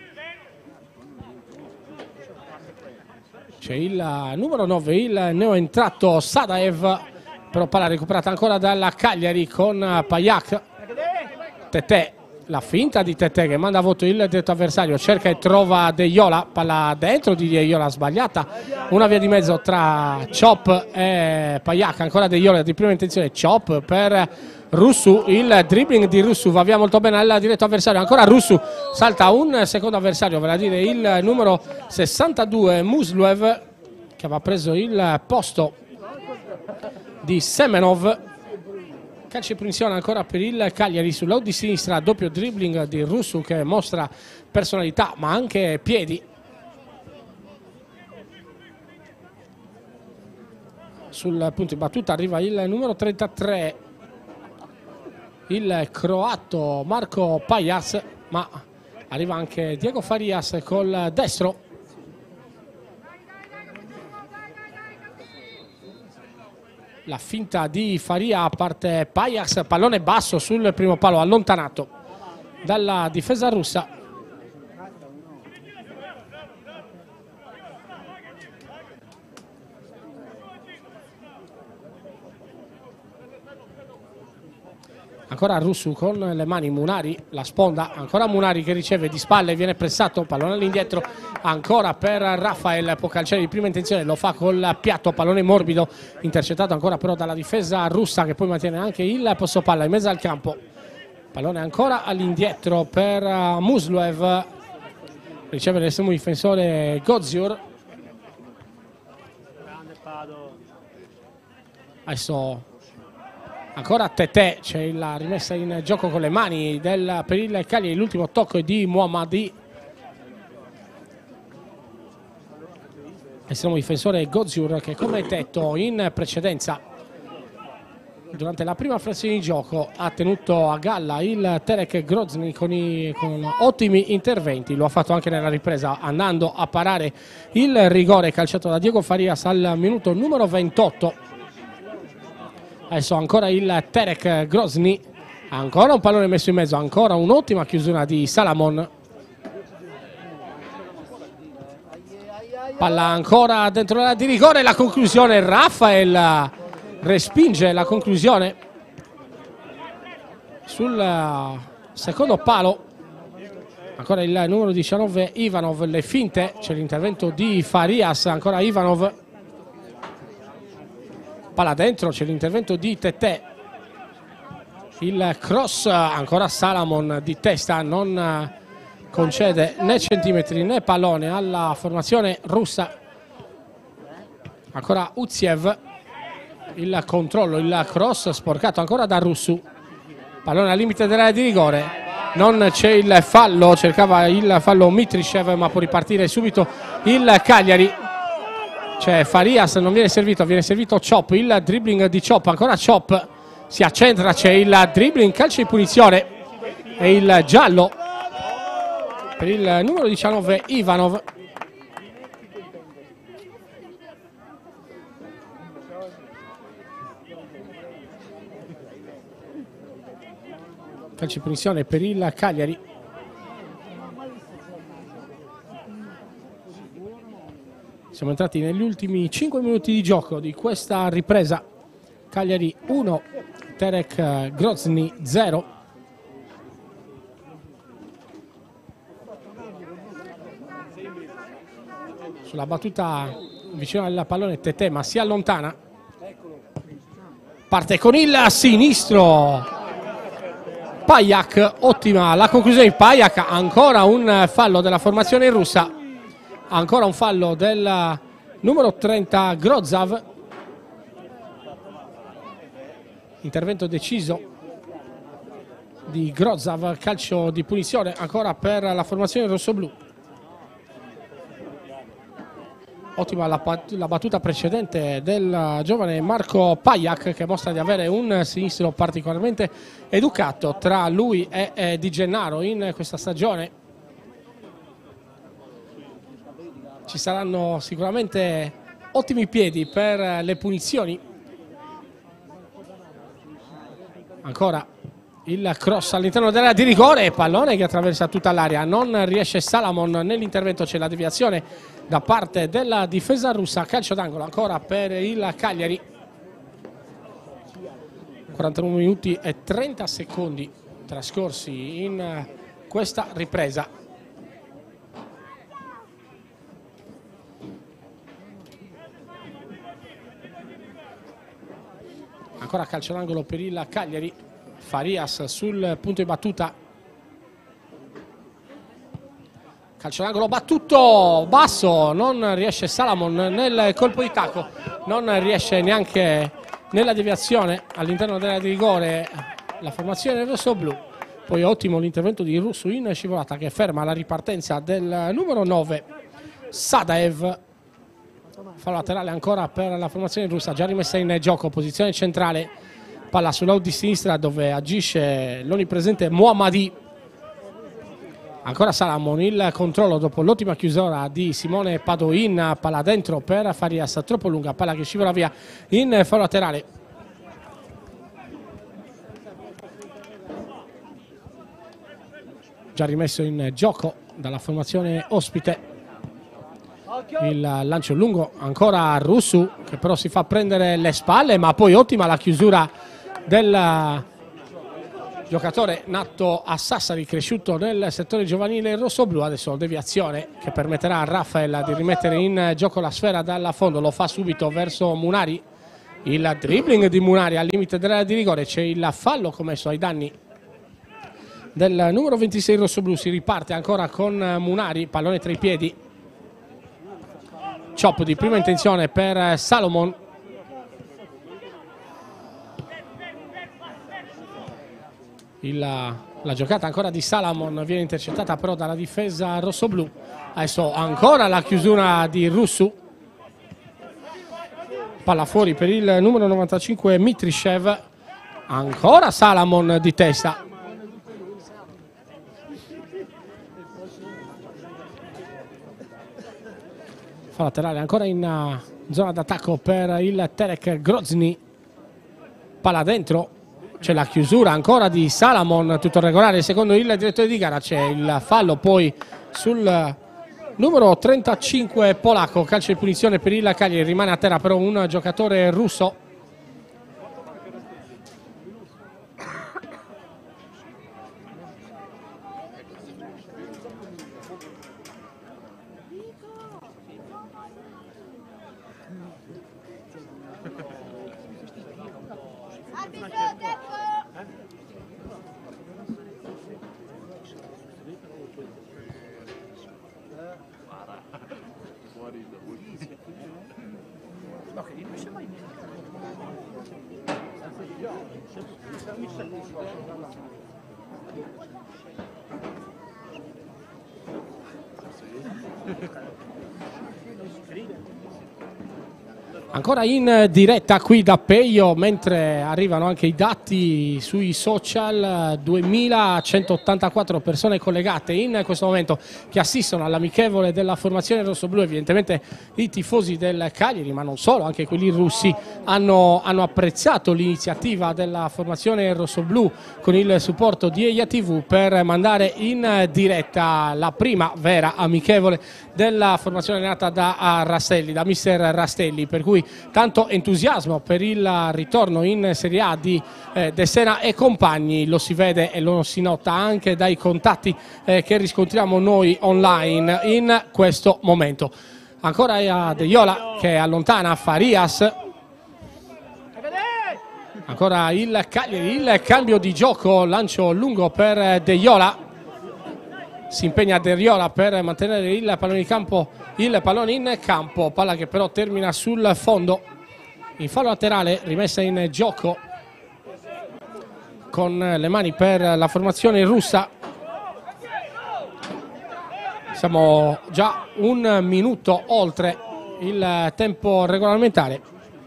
c'è il numero 9, il neoentrato Sadaev, però palla recuperata ancora dalla Cagliari con Pajak. Tetè, la finta di Tetè che manda a voto il diretto avversario, cerca e trova Deiola, palla dentro di Deiola sbagliata, una via di mezzo tra Chop e Pajak. Ancora Deiola di prima intenzione, Chop per Russu, il dribbling di Russu va via molto bene al diretto avversario, ancora Russu, salta un secondo avversario, vale a dire il numero 62 Musluev, che aveva preso il posto di Semenov. Calcio di punizione ancora per il Cagliari sull'out di sinistra, doppio dribbling di Russu che mostra personalità ma anche piedi. Sul punto di battuta arriva il numero 33, il croato Marko Pajas, ma arriva anche Diego Farias col destro. La finta di Faria, parte Pajas, pallone basso sul primo palo, allontanato dalla difesa russa. Ancora Russu con le mani, Munari, la sponda, ancora Munari che riceve di spalle, viene pressato, pallone all'indietro, ancora per Rafael, può calciare di prima intenzione, lo fa col piatto, pallone morbido, intercettato ancora però dalla difesa russa che poi mantiene anche il possesso palla in mezzo al campo. Pallone ancora all'indietro per Musluev, riceve l'estremo difensore Godziur. Adesso ancora Tetè, c'è la rimessa in gioco con le mani per il Cagliari, l'ultimo tocco è di Muhammadi. Estremo difensore Godziur che, come detto in precedenza, durante la prima frazione di gioco ha tenuto a galla il Terek Grozny con ottimi interventi. Lo ha fatto anche nella ripresa, andando a parare il rigore calciato da Diego Farias al minuto numero 28. Adesso ancora il Terek Grozny, ancora un pallone messo in mezzo, ancora un'ottima chiusura di Salamon. Palla ancora dentro l'area di rigore, la conclusione, Rafael respinge la conclusione sul secondo palo. Ancora il numero 19 Ivanov, le finte, c'è l'intervento di Farias, ancora Ivanov, palla dentro, c'è l'intervento di Tete, il cross, ancora Salamon di testa, non concede né centimetri né pallone alla formazione russa. Ancora Uziev, il controllo, il cross sporcato ancora da Russu, pallone al limite dell'area di rigore, non c'è il fallo, cercava il fallo Mitricev ma può ripartire subito il Cagliari. C'è Farias, non viene servito Chop, il dribbling di Chop, ancora Chop, si accentra, c'è il dribbling, calcio di punizione e il giallo per il numero 19 Ivanov. Calcio di punizione per il Cagliari. Siamo entrati negli ultimi 5 minuti di gioco di questa ripresa. Cagliari 1, Terek Grozny 0. Sulla battuta vicino al pallone Tete, ma si allontana. Parte con il sinistro Pajak, ottima la conclusione di Pajak, ancora un fallo della formazione russa, ancora un fallo del numero 30 Grozav. Intervento deciso di Grozav, calcio di punizione ancora per la formazione rossoblu. Ottima la battuta precedente del giovane Marco Pajak, che mostra di avere un sinistro particolarmente educato tra lui e Di Gennaro in questa stagione. Ci saranno sicuramente ottimi piedi per le punizioni. Ancora il cross all'interno dell'area di rigore, pallone che attraversa tutta l'area, non riesce Salamon nell'intervento, c'è la deviazione da parte della difesa russa, calcio d'angolo ancora per il Cagliari. 41 minuti e 30 secondi trascorsi in questa ripresa. Ancora calcio d'angolo per il Cagliari, Farias sul punto di battuta. Calcio d'angolo battuto basso, non riesce Salamon nel colpo di tacco, non riesce neanche nella deviazione all'interno dell'area di rigore la formazione rosso-blu. Poi ottimo l'intervento di Russu in scivolata che ferma la ripartenza del numero 9 Sadaev. Fallo laterale ancora per la formazione russa, già rimessa in gioco, posizione centrale, palla sull'out di sinistra dove agisce l'onnipresente Mohammadi. Ancora Salamon, il controllo dopo l'ottima chiusura di Simone Padoin, palla dentro per Farias, troppo lunga, palla che scivola via in fallo laterale. Già rimesso in gioco dalla formazione ospite. Il lancio lungo ancora Russu, che però si fa prendere le spalle, ma poi ottima la chiusura del giocatore nato a Sassari, cresciuto nel settore giovanile rossoblu. Adesso deviazione che permetterà a Rafael di rimettere in gioco la sfera dalla fondo, lo fa subito verso Munari. Il dribbling di Munari al limite dell'area di rigore, c'è il fallo commesso ai danni del numero 26 rossoblu. Si riparte ancora con Munari, pallone tra i piedi. Chop di prima intenzione per Salomon. La giocata ancora di Salamon viene intercettata però dalla difesa rossoblu. Adesso ancora la chiusura di Russu. Palla fuori per il numero 95 Mitricev. Ancora Salamon di testa. Fa laterale ancora in zona d'attacco per il Terek Grozny. Palla dentro. C'è la chiusura ancora di Salamon, tutto regolare secondo il direttore di gara. C'è il fallo poi sul numero 35 polacco. Calcio di punizione per il Cagliari. Rimane a terra però un giocatore russo. Ancora in diretta qui da Peio, mentre arrivano anche i dati sui social, 2184 persone collegate in questo momento che assistono all'amichevole della formazione rossoblù. Evidentemente i tifosi del Cagliari, ma non solo, anche quelli russi, hanno apprezzato l'iniziativa della formazione rossoblù con il supporto di Eia TV per mandare in diretta la prima vera amichevole della formazione nata da Rastelli, da mister Rastelli, per cui tanto entusiasmo per il ritorno in Serie A di De Sena e compagni. Lo si vede e lo si nota anche dai contatti che riscontriamo noi online in questo momento. Ancora De Iola che allontana Farias. Ancora il Cagliari, il cambio di gioco, lancio lungo per De Iola. Si impegna De Riola per mantenere il pallone in campo, palla che però termina sul fondo. In fallo laterale, rimessa in gioco con le mani per la formazione russa. Siamo già un minuto oltre il tempo regolamentare.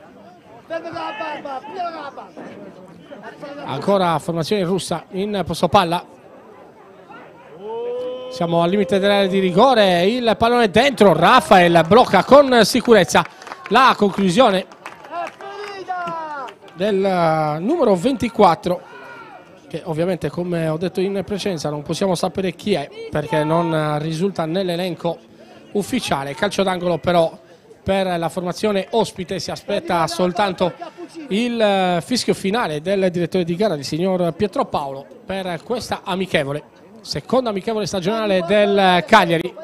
Ancora formazione russa in posto palla. Siamo al limite dell'area di rigore, il pallone dentro, Rafael blocca con sicurezza la conclusione del numero 24, che ovviamente, come ho detto in precedenza, non possiamo sapere chi è perché non risulta nell'elenco ufficiale. Calcio d'angolo però per la formazione ospite, si aspetta soltanto il fischio finale del direttore di gara, il signor Pietro Paolo, per questa amichevole. Seconda amichevole stagionale del Cagliari.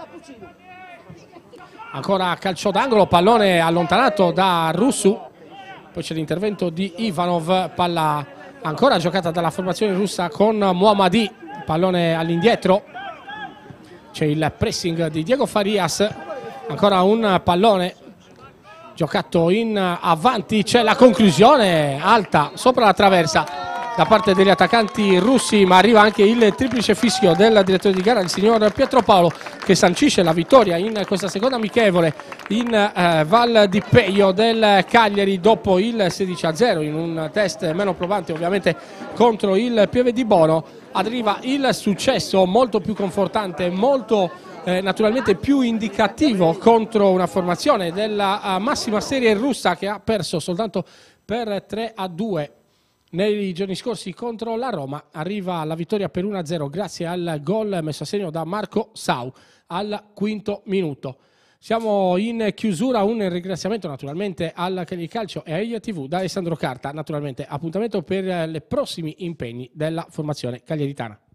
Ancora calcio d'angolo, pallone allontanato da Russu. Poi c'è l'intervento di Ivanov, palla ancora giocata dalla formazione russa con Muhammadi, pallone all'indietro. C'è il pressing di Diego Farias, ancora un pallone giocato in avanti, c'è la conclusione alta sopra la traversa da parte degli attaccanti russi, ma arriva anche il triplice fischio del direttore di gara, il signor Pietro Paolo, che sancisce la vittoria in questa seconda amichevole in Val di Peio del Cagliari dopo il 16-0 in un test meno probante ovviamente contro il Pieve di Bono. Arriva il successo molto più confortante, molto naturalmente più indicativo contro una formazione della massima serie russa che ha perso soltanto per 3-2 nei giorni scorsi contro la Roma. Arriva la vittoria per 1-0 grazie al gol messo a segno da Marco Sau al quinto minuto. Siamo in chiusura, un ringraziamento naturalmente al Cagliari Calcio e a Eia TV da Alessandro Carta. Naturalmente appuntamento per i prossimi impegni della formazione cagliaritana.